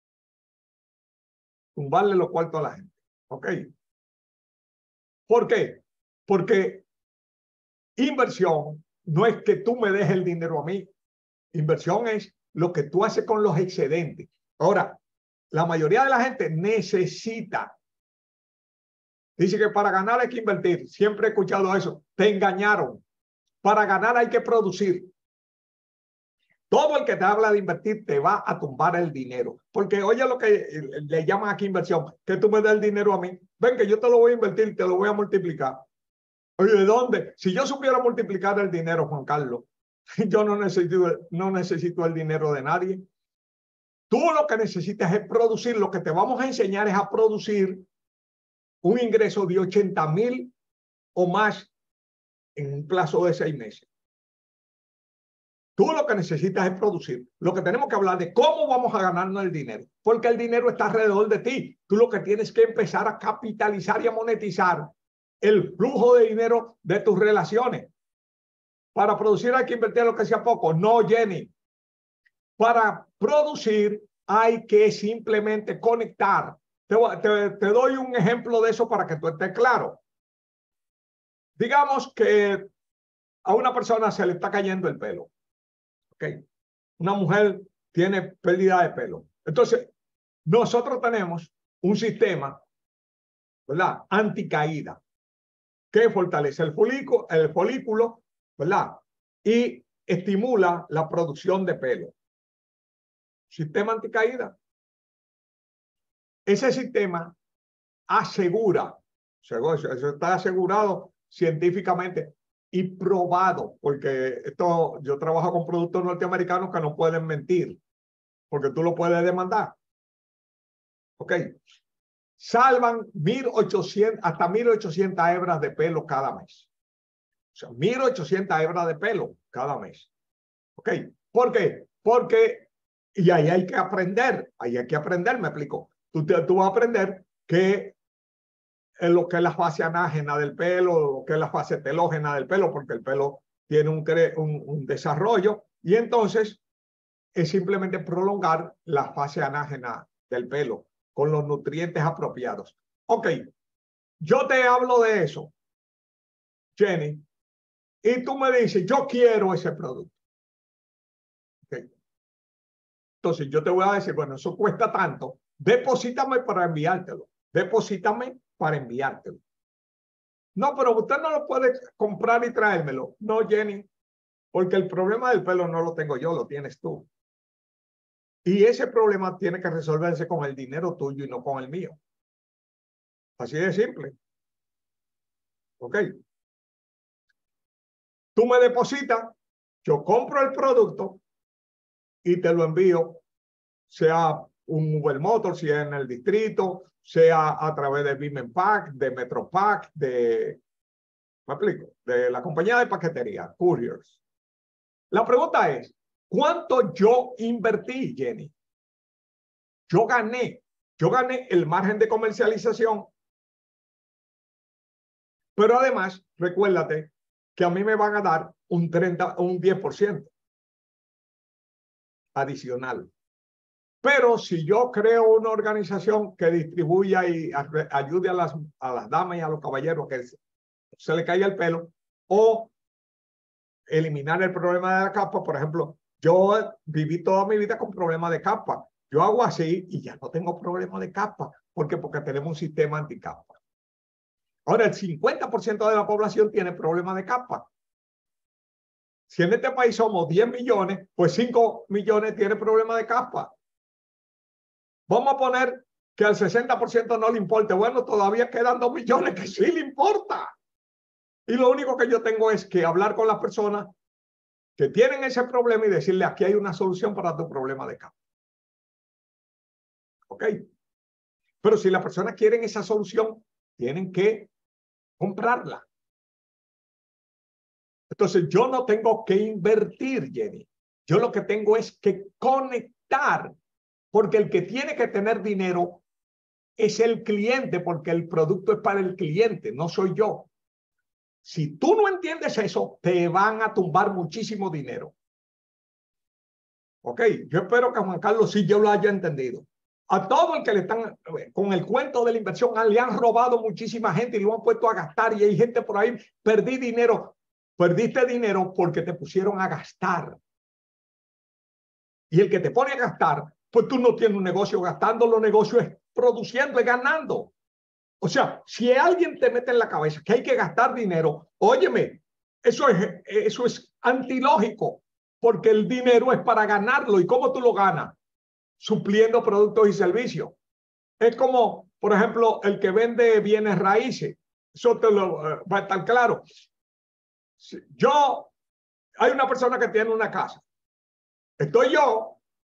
Tumbarle los cuartos a la gente. ¿Ok? ¿Por qué? Porque inversión no es que tú me dejes el dinero a mí. Inversión es lo que tú haces con los excedentes. Ahora, la mayoría de la gente necesita. Dice que para ganar hay que invertir. Siempre he escuchado eso. Te engañaron. Para ganar hay que producir. Todo el que te habla de invertir te va a tumbar el dinero. Porque oye lo que le llaman aquí inversión, que tú me das el dinero a mí. Ven que yo te lo voy a invertir, te lo voy a multiplicar. Oye, ¿de dónde? Si yo supiera multiplicar el dinero, Juan Carlos, yo no necesito, no necesito el dinero de nadie. Tú lo que necesitas es producir. Lo que te vamos a enseñar es a producir un ingreso de ochenta mil o más en un plazo de seis meses. Tú lo que necesitas es producir. Lo que tenemos que hablar de cómo vamos a ganarnos el dinero, porque el dinero está alrededor de ti. Tú lo que tienes que empezar a capitalizar y a monetizar el flujo de dinero de tus relaciones. Para producir hay que invertir lo que sea poco. No, Jenny. Para producir hay que simplemente conectar. Te, te, te doy un ejemplo de eso para que tú estés claro. Digamos que a una persona se le está cayendo el pelo. Okay. Una mujer tiene pérdida de pelo. Entonces, nosotros tenemos un sistema, ¿verdad? Anticaída, que fortalece el folículo, el folículo, ¿verdad? Y estimula la producción de pelo. Sistema anticaída. Ese sistema asegura, eso está asegurado científicamente y probado, porque esto, yo trabajo con productos norteamericanos que no pueden mentir, porque tú lo puedes demandar. Ok. Salvan mil ochocientas, hasta mil ochocientas hebras de pelo cada mes. O sea, mil ochocientas hebras de pelo cada mes. Ok. ¿Por qué? Porque, y ahí hay que aprender, ahí hay que aprender, me explico. Tú, te, tú vas a aprender que en lo que es la fase anágena del pelo, lo que es la fase telógena del pelo, porque el pelo tiene un, un, un desarrollo, y entonces es simplemente prolongar la fase anágena del pelo con los nutrientes apropiados. Ok, yo te hablo de eso, Jenny, y tú me dices, yo quiero ese producto. Okay. Entonces yo te voy a decir, bueno, eso cuesta tanto, deposítame para enviártelo, deposítame para enviártelo. No, pero usted no lo puede comprar y traérmelo. No, Jenny, porque el problema del pelo no lo tengo yo, lo tienes tú. Y ese problema tiene que resolverse con el dinero tuyo y no con el mío. Así de simple. Ok. Tú me depositas, yo compro el producto y te lo envío, sea un Uber Motor, sea en el distrito, sea a través de Bimen Pack, de Metro Pack, de, me explico, de la compañía de paquetería, Couriers. La pregunta es, ¿cuánto yo invertí, Jenny? Yo gané, yo gané el margen de comercialización, pero además, recuérdate que a mí me van a dar un treinta, un diez por ciento adicional. Pero si yo creo una organización que distribuya y ayude a las, a las damas y a los caballeros que se le caiga el pelo, o eliminar el problema de la capa, por ejemplo, yo viví toda mi vida con problemas de capa. Yo hago así y ya no tengo problema de capa. ¿Por qué? Porque tenemos un sistema anticapa. Ahora, el cincuenta por ciento de la población tiene problemas de capa. Si en este país somos diez millones, pues cinco millones tiene problemas de capa. Vamos a poner que al sesenta por ciento no le importe. Bueno, todavía quedan dos millones que sí le importa. Y lo único que yo tengo es que hablar con las personas que tienen ese problema y decirle, aquí hay una solución para tu problema de capa. ¿Ok? Pero si las personas quieren esa solución, tienen que comprarla. Entonces, yo no tengo que invertir, Jenny. Yo lo que tengo es que conectar, porque el que tiene que tener dinero es el cliente, porque el producto es para el cliente, no soy yo. Si tú no entiendes eso, te van a tumbar muchísimo dinero. Ok, yo espero que Juan Carlos sí yo lo haya entendido. A todo el que le están, con el cuento de la inversión, le han robado muchísima gente y lo han puesto a gastar, y hay gente por ahí, perdí dinero. Perdiste dinero porque te pusieron a gastar. Y el que te pone a gastar, pues tú no tienes un negocio gastando, los negocios es produciendo y ganando. O sea, si alguien te mete en la cabeza que hay que gastar dinero, óyeme, eso es, eso es antilógico, porque el dinero es para ganarlo. ¿Y cómo tú lo ganas? Supliendo productos y servicios. Es como, por ejemplo, el que vende bienes raíces. Eso te lo uh, va a estar claro. Yo, hay una persona que tiene una casa. Estoy yo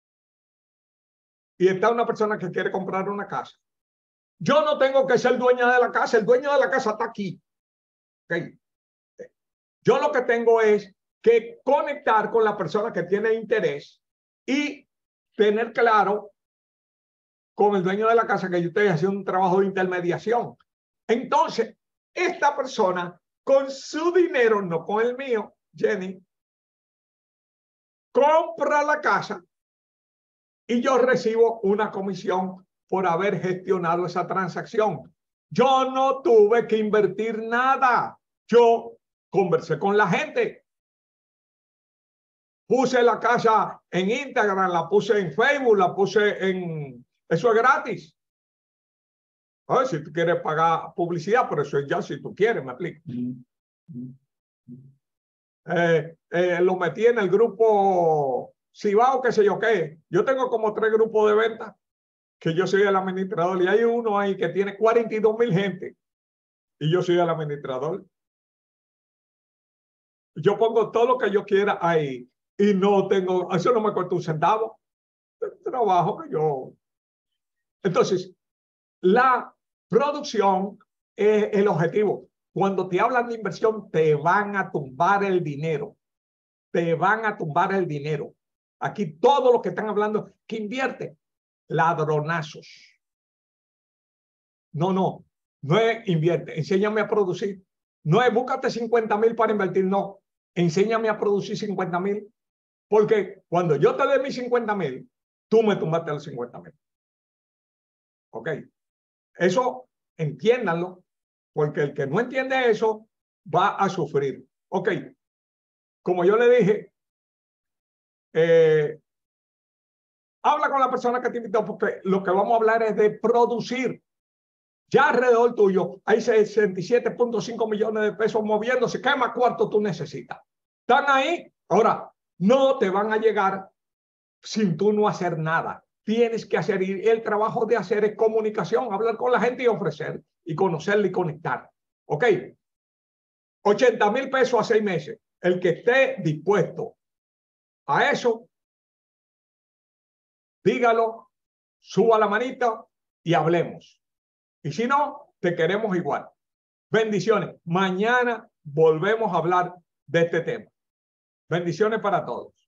y está una persona que quiere comprar una casa. Yo no tengo que ser dueña de la casa. El dueño de la casa está aquí. ¿Okay? Yo lo que tengo es que conectar con la persona que tiene interés y tener claro con el dueño de la casa que yo estoy haciendo un trabajo de intermediación. Entonces, esta persona con su dinero, no con el mío, Jenny, compra la casa y yo recibo una comisión por haber gestionado esa transacción. Yo no tuve que invertir nada. Yo conversé con la gente. Puse la casa en Instagram, la puse en Facebook, la puse en... Eso es gratis. A ver, si tú quieres pagar publicidad, por eso es ya si tú quieres, me explico. Eh, eh, lo metí en el grupo Cibao, qué sé yo qué. Yo tengo como tres grupos de venta que yo soy el administrador, y hay uno ahí que tiene cuarenta y dos mil gente y yo soy el administrador. yo pongo todo lo que yo quiera ahí y no tengo, eso no me cuesta un centavo. El trabajo que yo. Entonces, la producción es el objetivo. Cuando te hablan de inversión, te van a tumbar el dinero. Te van a tumbar el dinero. Aquí todos los que están hablando que invierte, ladronazos. No, no, no es invierte, enséñame a producir. No es búscate cincuenta mil para invertir, no. Enséñame a producir cincuenta mil. Porque cuando yo te dé mis cincuenta mil, tú me tumbaste los cincuenta mil. ¿Ok? Eso entiéndanlo, porque el que no entiende eso va a sufrir. Ok, como yo le dije, eh, habla con la persona que te invitó, porque lo que vamos a hablar es de producir. Ya alrededor tuyo hay sesenta y siete punto cinco millones de pesos moviéndose. ¿Qué más cuarto tú necesitas? Están ahí. Ahora, no te van a llegar sin tú no hacer nada. Tienes que hacer, y el trabajo de hacer es comunicación, hablar con la gente y ofrecer, y conocerle y conectar. ¿Ok? ochenta mil pesos a seis meses. El que esté dispuesto a eso, dígalo, suba la manita y hablemos. Y si no, te queremos igual. Bendiciones. Mañana volvemos a hablar de este tema. Bendiciones para todos.